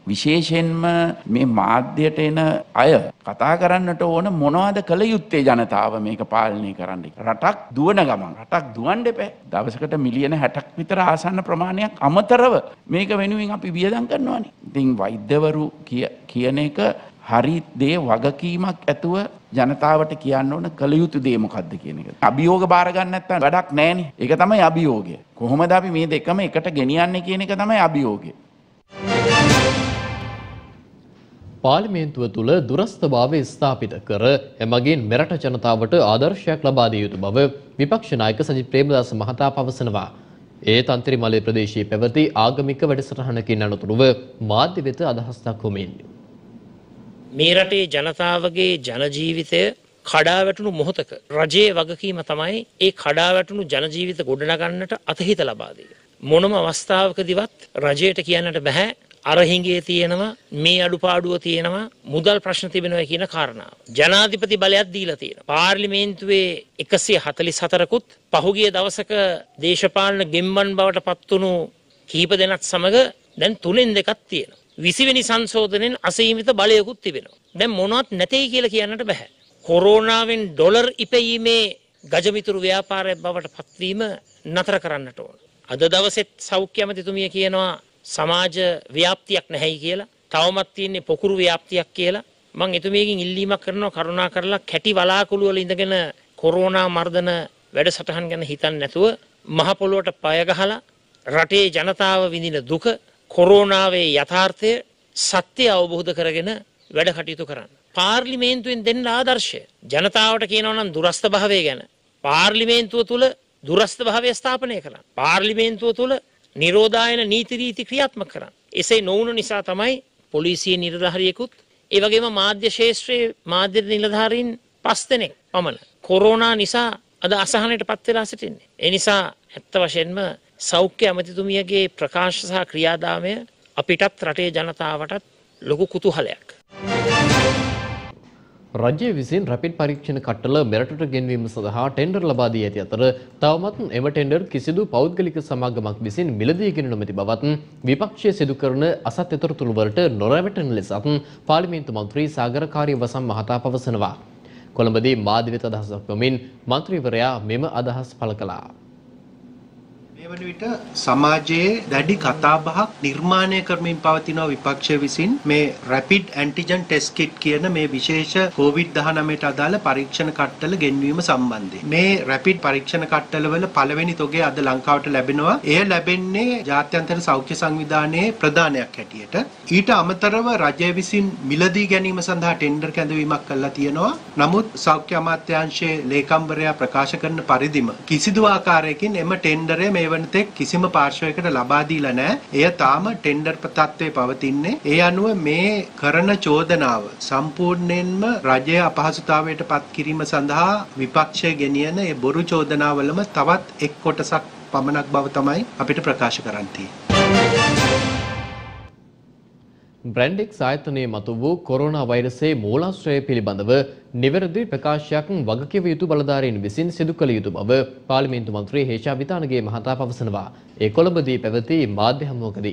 විශේෂයෙන්ම මේ මාධ්‍යයට එන අය කතා කරන්නට ඕන මොනවද කළ යුත්තේ ජනතාව මේක පාලනය කරන්න. රටක් දුවන ගමන් රටක් දුවන්න එපා. දවසකට මිලියන හැටක් විතර ආසන්න ප්‍රමාණයක් අමතරව මේක වෙනුවෙන් අපි වියදම් කරනවානේ. ඉතින් වෛද්‍යවරු කියන එක හරි දේ වගකීමක් ඇතුව ජනතාවට කියන්න ඕන කළ යුතු දේ මොකක්ද කියන එක. අභියෝග බාර ගන්න නැත්නම් වැඩක් නැහැනේ. ඒක තමයි අභියෝගය. කොහොමද අපි මේ දෙකම එකට ගෙනියන්නේ කියන එක තමයි අභියෝගය. පාර්ලිමේන්තුව තුළ දුරස්ථභාවය ස්ථාපිත කර එමගින් මෙරට ජනතාවට ආදර්ශයක් ලබා දිය යුතු බව විපක්ෂ නායක සජිත් ප්‍රේමදාස මහතා පවසනවා. ඒ තන්ත්‍රිමලය ප්‍රදේශයේ පැවති ආගමික වැඩසටහනකින් අනතුරුව මාධ්‍ය වෙත අදහස් දක්වමින් මේ රටේ ජනතාවගේ ජන ජීවිතය කඩා වැටුණු මොහොතක රජයේ වගකීම තමයි ඒ කඩා වැටුණු ජන ජීවිත ගොඩනගන්නට අතහිත ලබා දෙන්න. මොනම අවස්ථාවකදීවත් රජයට කියන්නට බෑ අර හිඟේ තියෙනවා මේ අඩුපාඩුව තියෙනවා මුදල් ප්‍රශ්න තිබෙනවා කියන කාරණාව. ජනාධිපති බලයක් දීලා තියෙනවා. පාර්ලිමේන්තුවේ එකසිය හතළිස් හතරකුත් පහුගිය දවසක දේශපාලන ගෙම්බන් බවට පත්වුණු කීප දෙනත් සමග දැන් තුනෙන් දෙකක් තියෙනවා. විසිවෙනි සංශෝධනයෙන් අසීමිත බලයකුත් තිබෙනවා. දැන් මොනවත් නැtei කියලා කියන්නට බෑ. කොරෝනාවෙන් ඩොලර් ඉපැයීමේ ගජමිතුරු ව්‍යාපාරයක් බවට පත්වීම නතර කරන්නට ඕන. අද දවසෙත් සෞඛ්‍ය අමාත්‍යතුමිය කියනවා සමාජ ව්‍යාප්තියක් නැහැයි කියලා. තවමත් තියෙන්නේ පොකුරු ව්‍යාප්තියක් කියලා. මම එතුමියකින් ඉල්ලීමක් කරනවා කරුණා කරලා කැටි වලාකුළු වල ඉඳගෙන කොරෝනා මර්ධන වැඩසටහන් ගැන හිතන්නේ නැතුව මහ පොළොවට පය ගහලා රටේ ජනතාව විඳින දුක කොරෝනාවේ යථාර්ථය සත්‍ය අවබෝධ කරගෙන වැඩ කටයුතු කරන්න. පාර්ලිමේන්තුවෙන් දෙන්න ආදර්ශය. ජනතාවට කියනවා නම් දුරස්ථ භාවය ගැන. පාර්ලිමේන්තුව තුල දුරස්ථ භාවය ස්ථාපනය කරන්න. පාර්ලිමේන්තුව තුල නිරෝධායන නීති රීති ක්‍රියාත්මක කරන්න. එසේ නොවුණු නිසා තමයි පොලිසිය නිලධාරියෙකුත් ඒ වගේම මාධ්‍ය ශාස්ත්‍රයේ මාධ්‍ය නිලධාරීන් පස් දෙනෙක් පමණ කොරෝනා නිසා අද අසහනයට පත් වෙලා සිටින්නේ. ඒ නිසා ඇත්ත වශයෙන්ම සෞඛ්‍ය අමාත්‍යතුමියගේ ප්‍රකාශ සහ ක්‍රියාදාමය අපිටත් රටේ ජනතාවටත් ලොකු කුතුහලයක්. රජය විසින් රැපිඩ් පරීක්ෂණ කට්ටල මෙරටට ගෙන්වීම සඳහා ටෙන්ඩර් ලබා දී ඇති අතර තවමත් එම ටෙන්ඩර් කිසිදු පෞද්ගලික සමාගමක් විසින් මිලදී ගෙන නොමැති බවත් විපක්ෂය සිදු කරන අසත්‍ය තොරතුරු වලට නොරැවටෙන ලෙසත් පාර්ලිමේන්තු මන්ත්‍රී සාගර කාර්යවසම් මහතා පවසනවා. කොළඹදී මාධ්‍ය වෙත අදහස් දක්වමින් මන්ත්‍රීවරයා මෙම අදහස් පළ කළා. මේ වන විට සමාජයේ දැඩි කතාබහක් නිර්මාණය කරමින් පවතින විපක්ෂය විසින් මේ රැපිඩ් ඇන්ටිජන් ටෙස්ට් කිට් කියන මේ විශේෂ කොවිඩ් දහනවයට අදාළ පරීක්ෂණ කට්ටල ගෙන්වීම සම්බන්ධයෙන් මේ රැපිඩ් පරීක්ෂණ කට්ටල වල පළවෙනි තොගේ අද ලංකාවට ලැබෙනවා. එය ලැබෙන්නේ ජාත්‍යන්තර සෞඛ්‍ය සංවිධානයේ ප්‍රධානයක් හැටියට. ඊට අමතරව රජය විසින් මිලදී ගැනීම සඳහා ටෙන්ඩර් කැඳවීමක් කළා තියෙනවා. නමුත් සෞඛ්‍ය අමාත්‍යාංශයේ ලේකම්වරයා ප්‍රකාශ කරන පරිදිම කිසිදු ආකාරයකින් එම ටෙන්ඩරය මේ වනතෙක් කිසිම පාර්ශවයකට ලබා දීලා නැහැ. එය තාම ටෙන්ඩර් තත්ත්වයේ පවතින්නේ. ඒ අනුව මේ කරන චෝදනාව සම්පූර්ණයෙන්ම රජය අපහසුතාවයට පත් කිරීම සඳහා විපක්ෂය ගෙනියන ඒ බොරු චෝදනාවලම තවත් එක් කොටසක් පමණක් බව තමයි අපිට ප්‍රකාශ කරන්න තියෙන්නේ. බ්‍රැන්ඩෙක්ස් ආයතනයේ මතු වූ කොරෝනා වෛරසයේ මූලාශ්‍රය පිළිබඳව නිවැරදි ප්‍රකාශයක් වගකිව යුතු බලධාරීන් විසින් සිදු කළ යුතු බව පාර්ලිමේන්තු මන්ත්‍රී හේෂා විතානගේ මහතා පවසනවා. ඒ කොළඹදී පැවති මාධ්‍ය හමුවකදී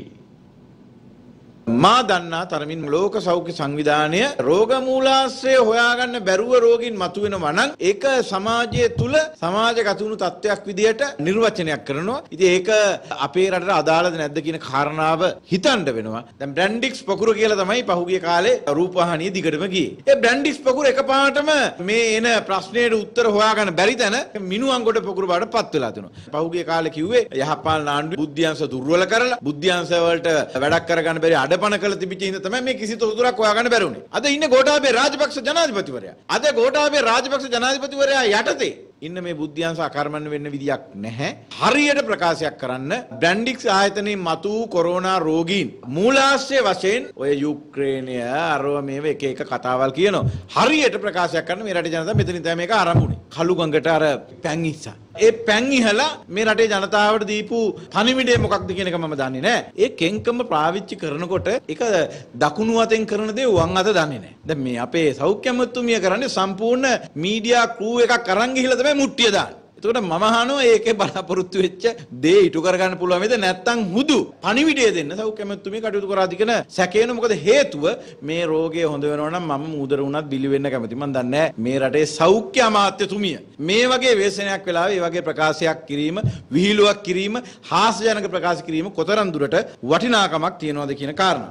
මා දන්නා තරමින් ලෝක සෞඛ්‍ය සංවිධානය රෝග මූලාශ්‍රය හොයාගන්න බැරුව රෝගීන් මතුවෙනවා නම් ඒක සමාජය තුල සමාජගත වුණු තත්ත්වයක් විදියට නිර්වචනයක් කරනවා. ඉතින් ඒක අපේ රටට අදාළද නැද්ද කියන කාරණාව හිතන්න වෙනවා. දැන් බ්‍රැන්ඩික්ස් පොකුර කියලා තමයි පහුගිය කාලේ රූපවාහිනිය දිගටම ගියේ. ඒ බ්‍රැන්ඩික්ස් පොකුර එකපාරටම මේ එන ප්‍රශ්නෙට උත්තර හොයාගන්න බැරි තැන මිනුවන්ගොඩ පොකුර බවට පත් වෙලා තිනවා. පහුගිය කාලේ කිව්වේ යහපාලන ආණ්ඩුවේ බුද්ධ්‍යංශ දුර්වල කරලා බුද්ධ්‍යංශ වලට වැඩක් කරගන්න බැරි අඩ පණ කළ තිබිච්ච ඉඳ තමයි මේ කිසි තොරතුරක් හොයාගන්න බැරි වුණේ. අද ඉන්නේ ගෝඨාභය රාජපක්ෂ ජනාධිපතිවරයා. අද ගෝඨාභය රාජපක්ෂ ජනාධිපතිවරයා යටතේ ඉන්න මේ බුද්ධ්‍යංශ අකර්මණ්‍ය වෙන්න විදියක් නැහැ. හරියට ප්‍රකාශයක් කරන්න බ්‍රැන්ඩික්ස් ආයතනයේ මතු කොරෝනා රෝගීන් මූලාශ්‍රය වශයෙන් ඔය යුක්‍රේනය අරව මේව එක එක කතාවල් කියනවා. හරියට ප්‍රකාශයක් කරන්න මේ රටේ ජනතාව මෙතනින් තමයි මේක ආරම්භුනේ. කළු ගඟට අර පැන් ඉස්සා. ඒ පැන් ඉහලා මේ රටේ ජනතාවට දීපු පණිවිඩය මොකක්ද කියන එක මම දන්නේ නැහැ. ඒ කෙන්කම පාවිච්චි කරනකොට ඒක දකුණු අතෙන් කරන දේ වම් අත දන්නේ නැහැ. දැන් මේ අපේ සෞඛ්‍ය අමාත්‍යතුමිය කරන්නේ සම්පූර්ණ මීඩියා ක්‍රූ එකක් අරන් ගිහිල්ලා තමයි මුට්ටිය දාන්නේ. එතකොට මම අහනවා ඒකේ බලාපොරොත්තු වෙච්ච දේ ඉටු කරගන්න පුළුවන් වේද නැත්නම් හුදු පණිවිඩය දෙන්න සෞඛ්‍ය අමාත්‍යතුමිය කටයුතු කරාද කියන සැකේන මොකද හේතුව මේ රෝගය හොඳ වෙනවා නම් මම මූදර වුණත් බිලි වෙන්න කැමති. මම දන්නේ මේ රටේ සෞඛ්‍ය අමාත්‍යතුමිය මේ වගේ වේසනයක් වෙලාවේ මේ වගේ ප්‍රකාශයක් කිරීම විහිළුවක් කිරීම හාස්‍යජනක ප්‍රකාශ කිරීම කොතරම් දුරට වටිනාකමක් තියනවද කියන කාරණා.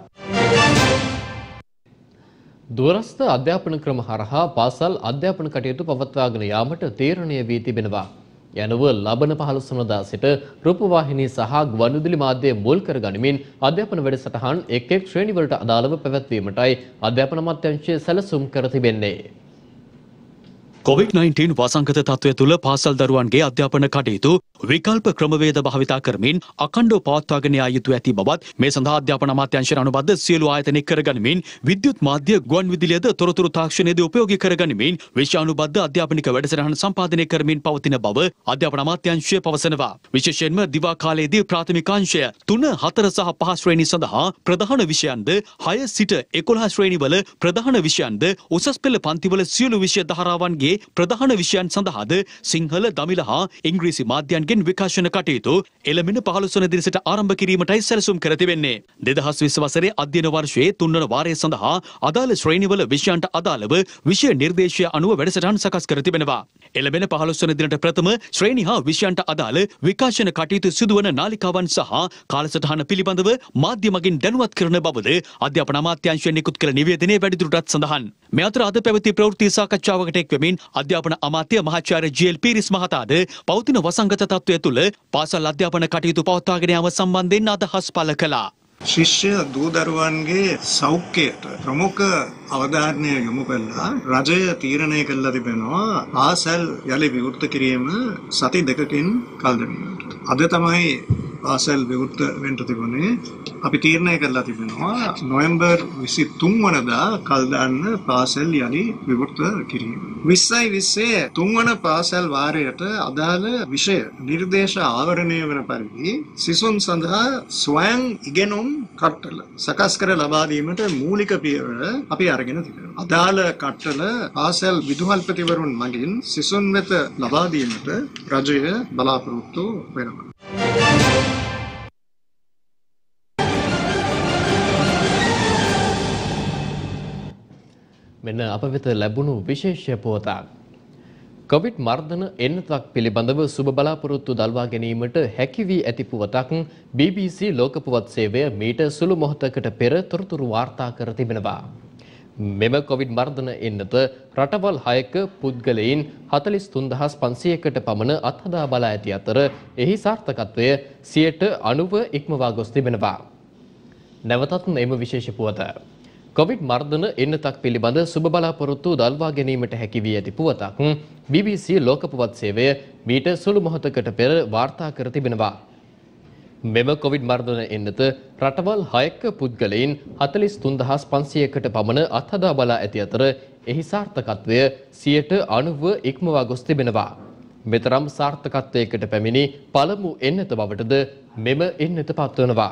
දුරස්ථ අධ්‍යාපන ක්‍රම හරහා පාසල් අධ්‍යාපන කටයුතු පවත්වාගෙන යාමට තීරණය වී තිබෙනවා. යනුව ලබන පහළොස් වනදා සිට රූපවාහිනී සහ ගුවන්විදුලි මාධ්‍ය මුල් කර ගනිමින් අධ්‍යාපන වැඩසටහන් එක් එක් ශ්‍රේණිවලට අදාළව පැවැත්වීමටයි අධ්‍යාපන අමාත්‍යාංශය සැලසුම් කර තිබෙන්නේ. කොවිඩ් නයින්ටීන් වසංගත තත්ත්වය තුළ පාසල් දරුවන්ගේ අධ්‍යාපන කටයුතු විකල්ප ක්‍රමවේද භාවිතා කරමින් අඛණ්ඩව පවත්වාගෙන යා යුතු ඇති බවත් මේ සඳහා අධ්‍යාපන අමාත්‍යාංශයට අනුබද්ධ සියලු ආයතන එක් කරගනිමින් විද්‍යුත් මාධ්‍ය ගුවන්විදුලියද තොරතුරු තාක්ෂණයේදී උපයෝගී කරගනිමින් විෂයානුබද්ධ අධ්‍යාපනික වැඩසටහන් සම්පාදනය කරමින් පවතින බව අධ්‍යාපන අමාත්‍යාංශය පවසනවා. විශේෂයෙන්ම දිවා කාලයේදී ප්‍රාථමිකාංශය තුන හතර සහ පහ ශ්‍රේණි සඳහා ප්‍රධාන විෂයන්ද හය සිට එකොළහ ශ්‍රේණිවල ප්‍රධාන විෂයන්ද උසස් පෙළ පන්තිවල සියලු විෂය ධාරාවන්ගේ ප්‍රධාන විෂයන් සඳහාද සිංහල දමිළ හා ඉංග්‍රීසි මාධ්‍යයන්ගෙන් විකාශන කටයුතු එළඹෙන පහළොස් වන දිනසට ආරම්භ කිරීමටයි සැලසුම් කර තිබෙන්නේ. දෙදහස් විස්ස වසරේ අධ්‍යයන වර්ෂයේ තුන්වන වාරය සඳහා අදාළ ශ්‍රේණිවල විෂයන්ට අදාළව විෂය නිර්දේශය අනුව වැඩසටහන් සකස් කර තිබෙනවා. එළඹෙන පහළොස් වන දිනට ප්‍රථම ශ්‍රේණි හා විෂයන්ට අදාළ විකාශන කටයුතු සිදුවන නාලිකාවන් සහ කාලසටහන පිළිබඳව මාධ්‍ය මගින් දැනුවත් කරන බවද අධ්‍යාපන අමාත්‍යාංශයෙන් නිකුත් කළ නිවේදනයේ වැඩිදුරටත් සඳහන්. මේ අතර අද පැවති ප්‍රවෘත්ති සාකච්ඡාවකට එක්වෙමින් අධ්‍යාපන අමාත්‍ය මහාචාර්ය ජී.එල්. පීරිස් මහතාද පවතින වසංගත තත්ත්වය තුළ පාසල් අධ්‍යාපන කටයුතු පවත්වාගෙන යාම සම්බන්ධයෙන් අදහස් පළ කළා. ශිෂ්‍ය දූ දරුවන්ගේ සෞඛ්‍යයට ප්‍රමුඛ අවධානය යොමු කළා. රජය තීරණය කළා තිබෙනවා පාසල් යලි විවෘත කිරීම සති දෙකකින් කල් දැමීමට. අද තමයි පාසල් විවෘත වෙන්න තිබුණේ. අපි තීරණය කළා තිබෙනවා නොවැම්බර් විසිතුන් වනදා කල් දාන්න පාසල් යලි විවෘත කිරීම. විස්සයි විස්සේ තුන්වන පාසල් වාරයට අදාළ විෂය නිර්දේශ ආවරණය වන පරිදි සිසුන් සඳහා ස්වයං ඉගෙනුම් කට්ටල සකස් කර ලබා දීමට මූලික පියවර අපි අරගෙන තිබෙනවා. අදාළ කට්ටල පාසල් විදුහල්පතිවරුන් මගින් සිසුන් වෙත ලබා දීමට රජය බලාපොරොත්තු වෙනවා. මෙන්න අප වෙත ලැබුණු විශේෂ පුවතක්. කොවිඩ් මර්ධන එන්නතක් පිළිබඳව සුබ බලාපොරොත්තු දල්වා ගැනීමට හැකි වී ඇති පුවතක් බී බී සී ලෝක පුවත් සේවය මීට සුළු මොහොතකට පෙර තොරතුරු වාර්තා කර තිබෙනවා. මෙම කොවිඩ් මර්ධන එන්නත රටවල් හයක පුද්ගලයින් හතළිස් තුන් දහස් පන්සියයකට පමණ අත්හදා බලා ඇති අතර එහි සාර්ථකත්වය සියයට අනූව ඉක්මවා ගොස් තිබෙනවා. නැවතත් එම විශේෂ පුවත. කොවිඩ් මර්ධන එන්නතක් පිළිබඳ සුබ බලාපොරොත්තු දල්වා ගැනීමට හැකි වී ඇති පුවතක් බී බී සී ලෝක පුවත් සේවය මීට සුළු මොහොතකට පෙර වාර්තා කර තිබෙනවා. මෙම කොවිඩ් මර්ධන එන්නත රටවල් හයක පුද්ගලයින් හතළිස් තුන් දහස් පන්සියයකට පමණ අත්හදා බලා ඇති අතර එහි සාර්ථකත්වය සියයට අනූව ඉක්මවා ගොස් තිබෙනවා. මෙතරම් සාර්ථකත්වයකට පැමිණි පළමු එන්නත බවටද මෙම එන්නත පත්වනවා.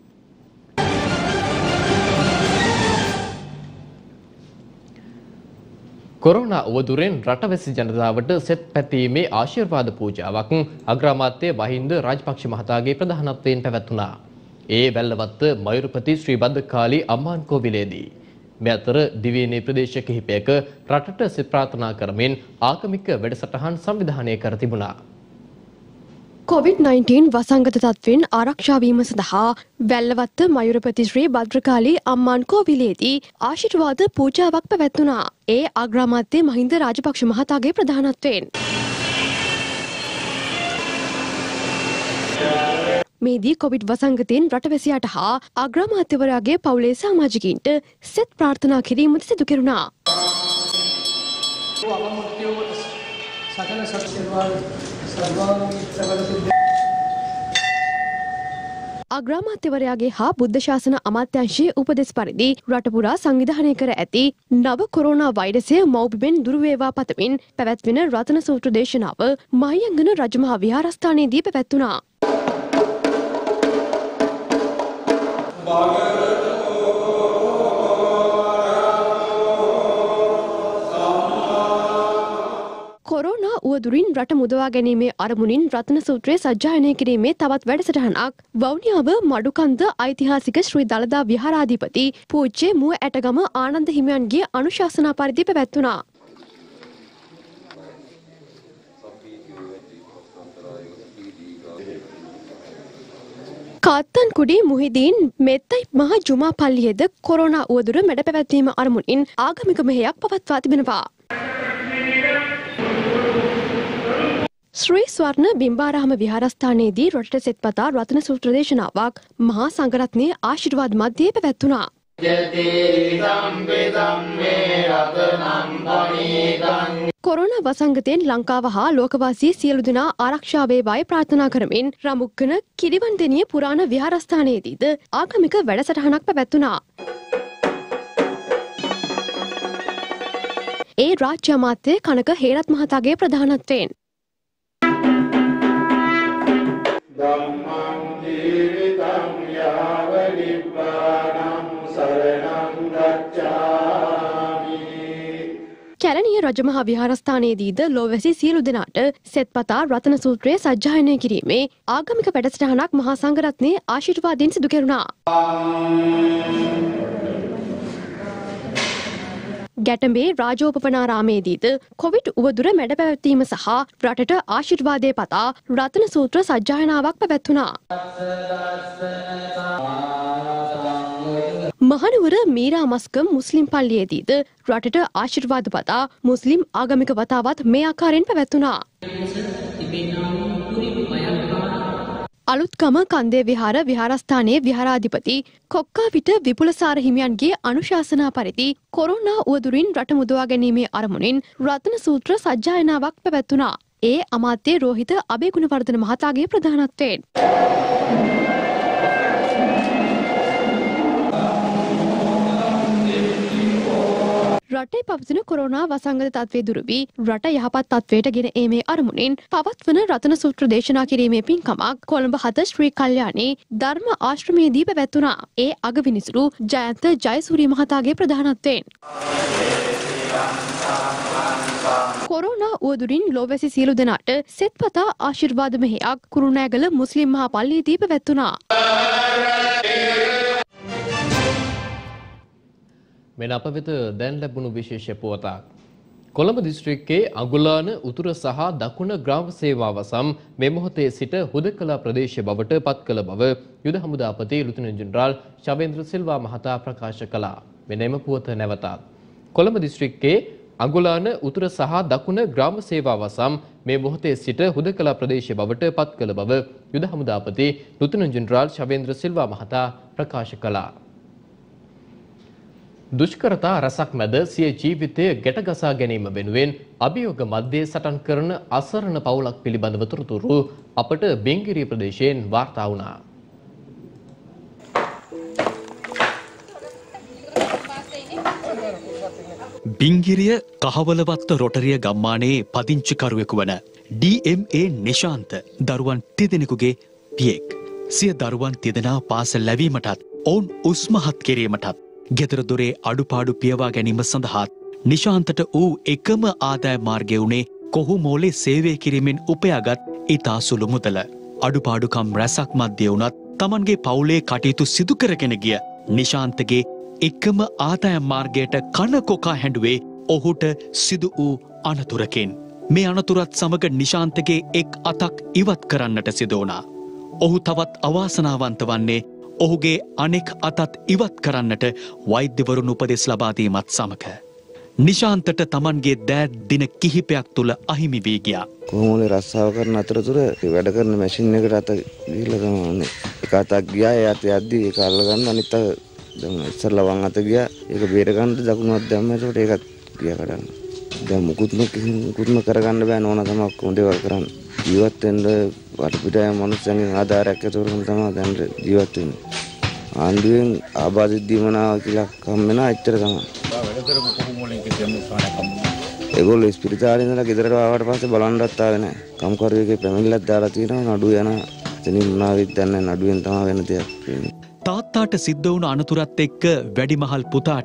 කොරෝනා උවදුරෙන් රටවැසි ජනතාවට සෙත් පැතීමේ ආශිර්වාද පූජාවක් අග්‍රාමාත්‍ය මහින්ද රාජපක්ෂ මහතාගේ ප්‍රධානත්වයෙන් පැවැත්වුණා. ඒ වැල්ලවත්ත මයුරපති ශ්‍රී භද්‍රකාලි අම්මාන් කෝවිලේදී. මේ අතර දිවයිනේ ප්‍රදේශ කිහිපයක රටට සෙත් ප්‍රාර්ථනා කරමින් ආගමික වැඩසටහන් සංවිධානය කර තිබුණා. කොවිඩ් නයින්ටීන් වසංගත තත්ත්වයෙන් ආරක්ෂා වීම සඳහා වැල්ලවත්ත මයුරපති ශ්‍රී භද්‍රකාලි අම්මාන් කෝවිලේදී ආශිර්වාද පූජාවක් පැවැත්වුණා. ඒ අග්‍රාමාත්‍ය මහින්ද රාජපක්ෂ මහතාගේ ප්‍රධානත්වයෙන්. මේදී කොවිඩ් වසංගතයෙන් රටවැසියාට හා අග්‍රාමාත්‍යවරයාගේ පවුලේ සමාජිකයින්ට සෙත් ප්‍රාර්ථනා කිරීමට සිදු කෙරුණා. අග්‍රාමාත්‍යවරයාගේ හා බුද්ධ ශාසන අමාත්‍යංශයේ උපදෙස් පරිදි රටපුරා සංවිධානය කර ඇති නව කොරෝනා වෛරසය මව්බිමෙන් දුරු වේවා පතමින් පැවැත්වෙන රතන සූත්‍ර දේශනාව මහියංගන රජමහා විහාරස්ථානයේදී පැවැත්වුණා. කොරෝනා උවදුරින් රට මුදවා ගැනීමේ අරමුණින් රත්න සූත්‍රය සජ්ජායනය කිරීමේ තවත් වැඩසටහනක් වවුනියාව මඩුකන්ද ඓතිහාසික ශ්‍රී දළදා විහාරාධිපති පූජ්‍ය මුව ඇටගම ආනන්ද හිමියන්ගේ අනුශාසනා පරිදි පැවැත්වුණා. කාත්තන්කුඩි මුහිදීන් මෙත්තයි මහ ජුමා පල්ලියේද කොරෝනා උවදුර මැඩ පැවැත්වීම අරමුණින් ආගමික මෙහෙයක් පවත්වා තිබෙනවා. ශ්‍රී ස්වර්ණ බිම්බාරාම විහාරස්ථානයේදී රටට සෙත්පතා රත්න සූත්‍ර දේශනාවක් මහා සංඝරත්නයේ ආශිර්වාද මැදයේ පැවැත්වුණා. කොරෝනා වසංගතයෙන් ලංකාව හා ලෝකවාසී සියලු දෙනා ආරක්ෂා වේවායි ප්‍රාර්ථනා කරමින් රමුක්කන කිරිවන්දෙනිය පුරාණ විහාරස්ථානයේදීද ආගමික වැඩසටහනක් පැවැත්වුණා. ඒ රාජ්‍ය අමාත්‍ය කනක හේරත් මහතාගේ ප්‍රධානත්වයෙන් ධම්මං ජීවිතං යාව නිබ්බානං සරණං ගච්ඡාමි. කැලණිය රජමහා විහාරස්ථානයේදීද ලෝවැසි සියලු දෙනාට සෙත්පතා රතන සූත්‍රය සජ්ජායනය කිරීමේ ආගමික වැඩසටහනක් මහා සංඝරත්නයේ ආශිර්වාදයෙන් සිදු කෙරුණා. ගැටඹේ රාජෝපපනාරාමේදීද කොවිඩ් උවදුර මැඩ පැවැත්වීම සහ රටට ආශිර්වාදය පතා රතන සූත්‍ර සජ්ජායනාවක් පැවැත්වුණා. මහනුවර මීරා මස්කම් මුස්ලිම් පල්ලියේදීද රටට ආශිර්වාද පතා මුස්ලිම් ආගමික වතාවත් මේ ආකාරයෙන් පැවැත්වුණා. අලුත්කම කන්දේ විහාර විහාරස්ථානයේ විහාරාධිපති කොක්කාවිට විපුලසාර හිමියන්ගේ අනුශාසනා පරිදි කොරෝනා උවදුරින් රට මුදවා ගැනීමේ අරමුණින් රත්න සූත්‍ර සජ්ජායනාවක් පැවැත්වුණා. ඒ අමාත්‍ය රෝහිත අබේගුණවර්ධන මහතාගේ ප්‍රධානත්වයෙන්. රටේ පවතින කොරෝනා වසංගත තත්ත්වය දුරු වී රට යහපත් තත්ත්වයට ගෙන ඒමේ අරමුණින් පවත්වන රතන සූත්‍ර දේශනා කිරීමේ පින්කමක් කොළඹ හත ශ්‍රී කල්යාණී ධර්ම ආශ්‍රමයේදී පැවැත්වුණා. ඒ අගවිනිසුරු ජයන්ත ජයසූරිය මහතාගේ ප්‍රධානත්වයෙන්. කොරෝනා උවදුරින් ලෝවැසි සියලු දෙනාට සෙත්පතා ආශිර්වාද මෙහෙයක් කුරුණෑගල මුස්ලිම් මහා පල්ලියේදී පැවැත්වුණා. මෙන අප වෙත දැන් ලැබුණු විශේෂ පුවතක්. කොළඹ දිස්ත්‍රික්කයේ අඟුලාන උතුර සහ දකුණ ග්‍රාම සේවා වසම් මේ මොහොතේ සිට හුදකලා ප්‍රදේශය බවට පත් කළ බව යුද හමුදාපති ලුතුනන් ජෙනරාල් ශවේන්ද්‍ර සිල්වා මහතා ප්‍රකාශ කළා. මෙනෙම පුවත නැවතත්. කොළඹ දිස්ත්‍රික්කයේ අඟුලාන උතුර සහ දකුණ ග්‍රාම සේවා වසම් මේ මොහොතේ සිට හුදකලා ප්‍රදේශය බවට පත් කළ බව යුද හමුදාපති ලුතුනන් ජෙනරාල් ශවේන්ද්‍ර සිල්වා මහතා ප්‍රකාශ කළා. දුෂ්කරතා රසක් මැද සිය ජීවිතය ගැටගසා ගැනීම වෙනුවෙන් අභියෝග මධ්‍යයේ සටන් කරන අසරණ පවුලක් පිළිබඳව තොරතුරු අපට බෙන්ගිරිය ප්‍රදේශයෙන් වාර්තා වුණා. බින්ගිරිය කහවලවත්ත රොටරිය ගම්මානයේ පදිංචිකරුවෙකු වන ඩී එම් ඒ නිශාන්ත දරුවන් තිදෙනෙකුගේ පියෙක්. සිය දරුවන් තිදෙනා පාසල් ලැබීමටත් ඔවුන් උස්මහත් කිරීමටත් ගෙදර දොරේ අඩුපාඩු පියවා ගැනීම සඳහාත් නිශාන්තට වූ එකම ආදාය මාර්ගය වුණේ කොහු මෝලේ සේවය කිරීමෙන් උපයාගත් ඉතා සුළු මුදල. අඩුපාඩුකම් රැසක් මධ්‍ය වුණත් තමන්ගේ පවුලේ කටයුතු සිදු කරගෙන ගිය නිශාන්තගේ එකම ආදායම් මාර්ගයට කන කොකා හැඬුවේ ඔහුට සිදු වූ අනතුරකින්. මේ අනතුරත් සමග නිශාන්තගේ එක් අතක් ඉවත් කරන්නට සිදු වුණා. ඔහු තවත් අවාසනාවන්ත වන්නේ ඔහුගේ අනෙක් අතත් ඉවත් කරන්නට වෛද්‍යවරුන් උපදෙස් ලබා දීමත් සමග නිශාන්තට තමන්ගේ දෑත් දින කිහිපයක් තුල අහිමි වී ගියා. කොහොමද රස්සාව කරන අතරතුර වැඩ කරන මැෂින් එකට අත ගිහලා තමයි එක අතක් ගියා. ඒ අත යද්දි ඒක අල්ල ගන්න අනිත් අත දැන් ඉස්සරලා වම් අත ගියා. ඒක බේර ගන්න දකුණුවත් දැම්ම. ඒකට ඒකත් ගියා කඩන්න. දැන් මුකුත්ම මුකුත්ම කරගන්න බෑ. නෝනා තමයි කොහොමද දේවල් කරන්නේ. ජීවත් වෙන්න වටපිටාවේ මිනිස්සුන්ගේ ආධාරයක් ඇතුළු තමයි දැන් ජීවත් වෙන්නේ. ආණ්ඩුවෙන් ආබාධිත දීමනාව කියලා කම් වෙනා එච්චර තමයි. වැඩ කරපු කොහොමෝලෙන් කිසිම සානයක් කම්. ඒගොල්ලෝ ඉස්පිරිතාලේ ඉඳලා ගෙදරට ආවට පස්සේ බලන්නවත් ආවේ නැහැ. කම්කරුවෙක්ගේ පැමිණිල්ලක් දාලා තියෙනවා නඩුව යන. එතනින් මොනවාවිත් දන්නේ නඩුවෙන් තමයි වෙන දෙයක් වෙන්නේ. තාත්තාට සිද්ධ වුණ අනතුරත් එක්ක වැඩිමහල් පුතාට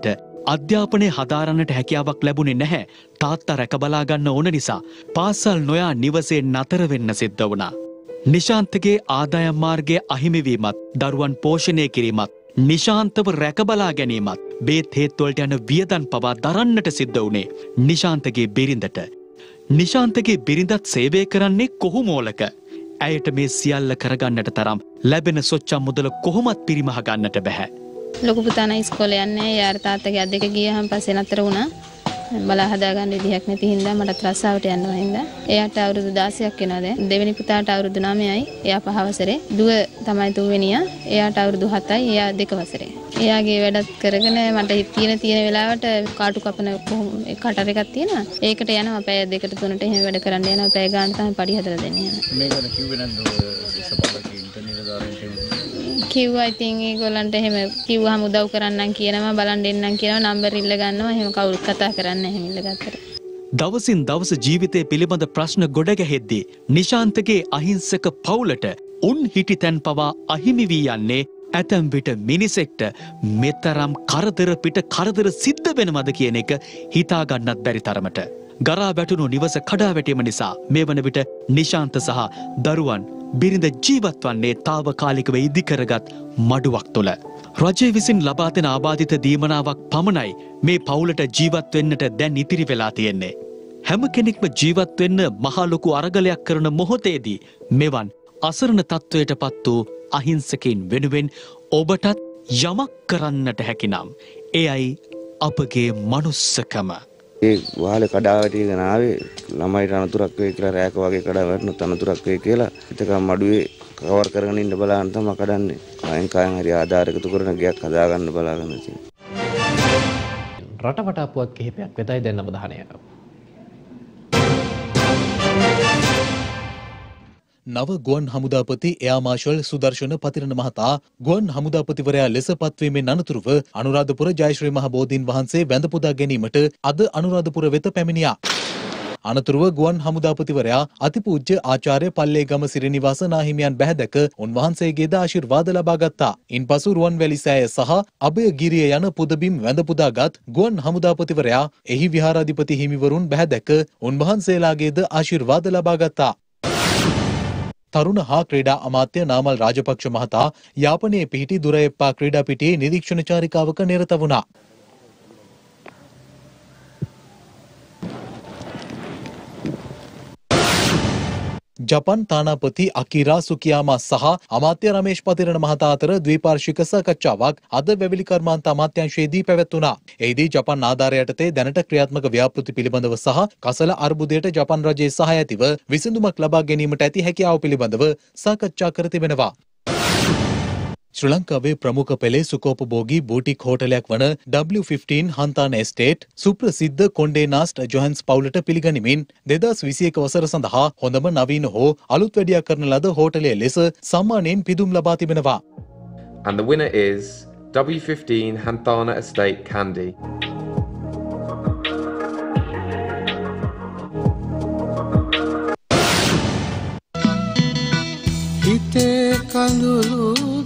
අධ්‍යාපනය හදාරන්නට හැකියාවක් ලැබුණේ නැහැ. තාත්තා රැකබලා ගන්න ඕන නිසා පාසල් නොයා නිවසේ නතර වෙන්න සිද්ධ වුණා. නිශාන්තගේ ආදායම් මාර්ගය අහිමිවීමත්, දරුවන් පෝෂණය කිරීමත්, නිශාන්තව රැකබලා ගැනීමත්, බේත් හේත්වලට යන වියදන් පවා දරන්නට සිද්ධ වුණේ නිශාන්තගේ බිරිඳට. නිශාන්තගේ බිරිඳත් සේවය කරන්නේ කොහුමෝලක. ඇයට මේ සියල්ල කරගන්නට තරම් ලැබෙන සොච්චම් මුදල කොහොමත් පිරිමහ ගන්නට බැහැ. ලොකු පුතා නම් ඉස්කෝලේ යන්නේ. යාර තාත්තගේ අත් දෙක ගියහම පස්සේ නතර වුණා. බලා හදාගන්න විදිහක් නැති හින්දා මටත් රස්සාවට යනවා හින්දා. එයාට අවුරුදු දාසයක් වෙනවා දැන්. දෙවෙනි පුතාට අවුරුදු නවයයි. එයා පහ වසරේ. දුව තමයි තුන්වෙනියා. එයාට අවුරුදු හතයි. එයා දෙක වසරේ. එයාගේ වැඩත් කරගෙන මට තියෙන තියෙන වෙලාවට කාටු කපන කටර එකක් තියෙනවා. ඒකට යනවා පැය දෙකට තුනට එහෙම වැඩ කරන්න යනවා. පැය ගාන තමයි පඩි හදලා දෙන්නේ. මේ ගැන කිව්වේ නැද්ද දේශපාලක ඉන්ටර්නෙට් කිව්වා ඉතින් ඒගොල්ලන්ට එහෙම කිව්වහම උදව් කරන්නම් කියනවා බලන් දෙන්නම් කියනවා නම්බර් ඉල්ල ගන්නවා එහෙම කවුරුත් කතා කරන්නේ නැහැ එහෙම ඉල්ලගත්තට. දවසින් දවස ජීවිතය පිළිබඳ ප්‍රශ්න ගොඩ ගැහෙද්දී නිශාන්තගේ අහිංසක පවුලට උන් හිටි තැන් පවා අහිමි වී යන්නේ ඇතැම් විට මිනිසෙක්ට මෙතරම් කරදර පිට කරදර සිද්ධ වෙනවද කියන එක හිතා ගන්නත් බැරි තරමට. ගරා වැටුණු නිවස කඩා වැටීම නිසා මේ වන විට නිශාන්ත සහ දරුවන් බිරිඳ ජීවත් වන්නේ තාවකාලිකව ඉදිකරගත් මඩුවක් තුළ. රජය විසින් ලබා දෙන ආබාධිත දීමනාවක් පමණයි මේ පවුලට ජීවත් වෙන්නට දැන් ඉතිරි වෙලා තියෙන්නේ. හැම කෙනෙක්ම ජීවත් වෙන්න මහා ලොකු අරගලයක් කරන මොහොතේදී මෙවන් අසරණ තත්වයට පත් වූ අහිංසකයින් වෙනුවෙන් ඔබටත් යමක් කරන්නට හැකිනම් එයයි අපගේ මනුස්සකම. ඒ වාලේ කඩා වැටිගෙන ආවේ ළමයිට අනතුරක් වෙයි කියලා රෑක වගේ කඩා වැටුණොත් අනතුරක් වෙයි කියලා හිතකම් මඩුවේ කවර් කරගෙන ඉන්න බලන්න තමයි කඩන්නේ. කායෙන් කායෙන් හරි ආධාර එකතු කරන ගයක් හදාගන්න බලාගෙන තියෙනවා. රටවටා පුවත් කිහිපයක් වෙතයි දැන් අවධානය. නව ගුවන් හමුදාපති එයා මාර්ෂල් සුදර්ශන පතිරණ මහතා ගුවන් හමුදාපතිවරයා ලෙස පත්වීමෙන් අනතුරුව අනුරාධපුර ජයශ්‍රී මහ බෝධීන් වහන්සේ වැඳ පුදා ගැනීමට අද අනුරාධපුර වෙත පැමිණියා. අනතුරුව ගුවන් හමුදාපතිවරයා අතිපූජ්‍ය ආචාර්ය පල්ලේගම සිරිනිවාස නාහිමියන් බැහැදක උන්වහන්සේගේද ආශිර්වාද ලබා ගත්තා. ඉන්පසු රුවන්වැලි සෑය සහ අභයගිරිය යන පුදබිම් වැඳ පුදාගත් ගුවන් හමුදාපතිවරයා එහි විහාරාධිපති හිමිවරුන් බැහැදක උන්වහන්සේලාගේද ආශිර්වාද ලබා ගත්තා. තරුණ හා ක්‍රීඩා අමාත්‍ය නාමල් රාජපක්ෂ මහතා යාපනයේ පිහිටි දුරයෙප්පා ක්‍රීඩා පිටියේ නිරීක්ෂණ චාරිකාවක නිරත වුණා. ජපන් තානාපති අකිරා සුකියාමා සහ අමාත්‍ය රමේෂ් පතිරණ මහතා අතර ද්විපාර්ශ්වික සාකච්ඡාවක් අද වැවිලි කර්මාන්ත අමාත්‍යාංශයේදී පැවැත්වුණා. එහිදී ජපන් ආධාරය යටතේ දැනට ක්‍රියාත්මක ව්‍යාපෘති පිළිබඳව සහ කසල අර්බුදයට ජපන් රජයේ සහාය ඇතිව විසඳුමක් ලබා ගැනීමට ඇති හැකියාව පිළිබඳව සාකච්ඡා කර තිබෙනවා. ශ්‍රී ලංකාවේ ප්‍රමුඛ පෙළේ සුකෝපභෝගී බූටික් හෝටලයක් වන ඩබ්ලිව් ෆිෆ්ටීන් හන්තාන එස්ටේට් සුප්‍රසිද්ධ කොන්ඩේ නාස්ට් ජොහන්ස් පවුලට පිළිගනිමින් දෙදහස් විසි එක වසර සඳහා හොඳම නවීන හෝ අලුත් වැඩියා කරන ලද හෝටලය ලෙස සම්මානයෙන් පිදුම් ලබා තිබෙනවා. And the winner is W fifteen Hantana Estate Candy. හිතේ කඳුළු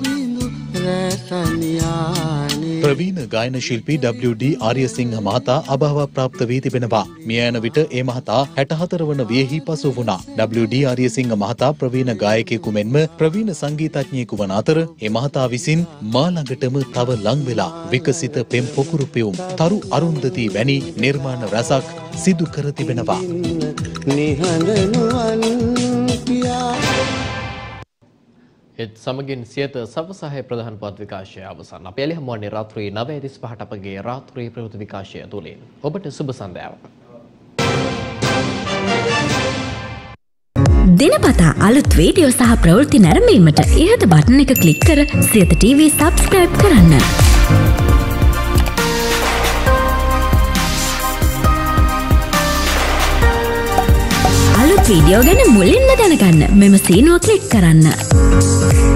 ප්‍රවීණ ගායන ශිල්පී ඩබ්ලිව් ඩී ආර්යසිංහ මහතා අභාව ප්‍රාප්ත වී තිබෙනවා. මිය යන විට ඒ මහතා හැට හතර වන වියෙහි පසු වුණා. ඩබ්ලිව් ඩී ආර්යසිංහ මහතා ප්‍රවීණ ගායකයෙකු මෙන්ම ප්‍රවීණ සංගීතඥයෙකු වන අතර ඒ මහතා විසින් මා ළඟටම තව ලං වෙලා විකසිත පෙම් පොකුරු පියුම් තරු අරුන්දති වැනි නිර්මාණ රසක් සිදු කර තිබෙනවා. එත් සමගින් සියත සවසහය ප්‍රධාන පත් විකාශය අවසන්. අපි එළි හමුවන්නේ රාත්‍රී නවය තිස්පහට අපගේ රාත්‍රී ප්‍රවෘත්ති විකාශය තුලින්. ඔබට සුබ සන්ධ්‍යාවක්. දිනපතා අලුත් වීඩියෝ සහ ප්‍රවෘත්ති නැරඹීමට ඉහත බටන් එක ක්ලික් කර සියත ටීවී සබ්ස්ක්‍රයිබ් කරන්න. අලුත් වීඩියෝ ගැන මුලින්ම දැනගන්න මෙම සීනුව ක්ලික් කරන්න.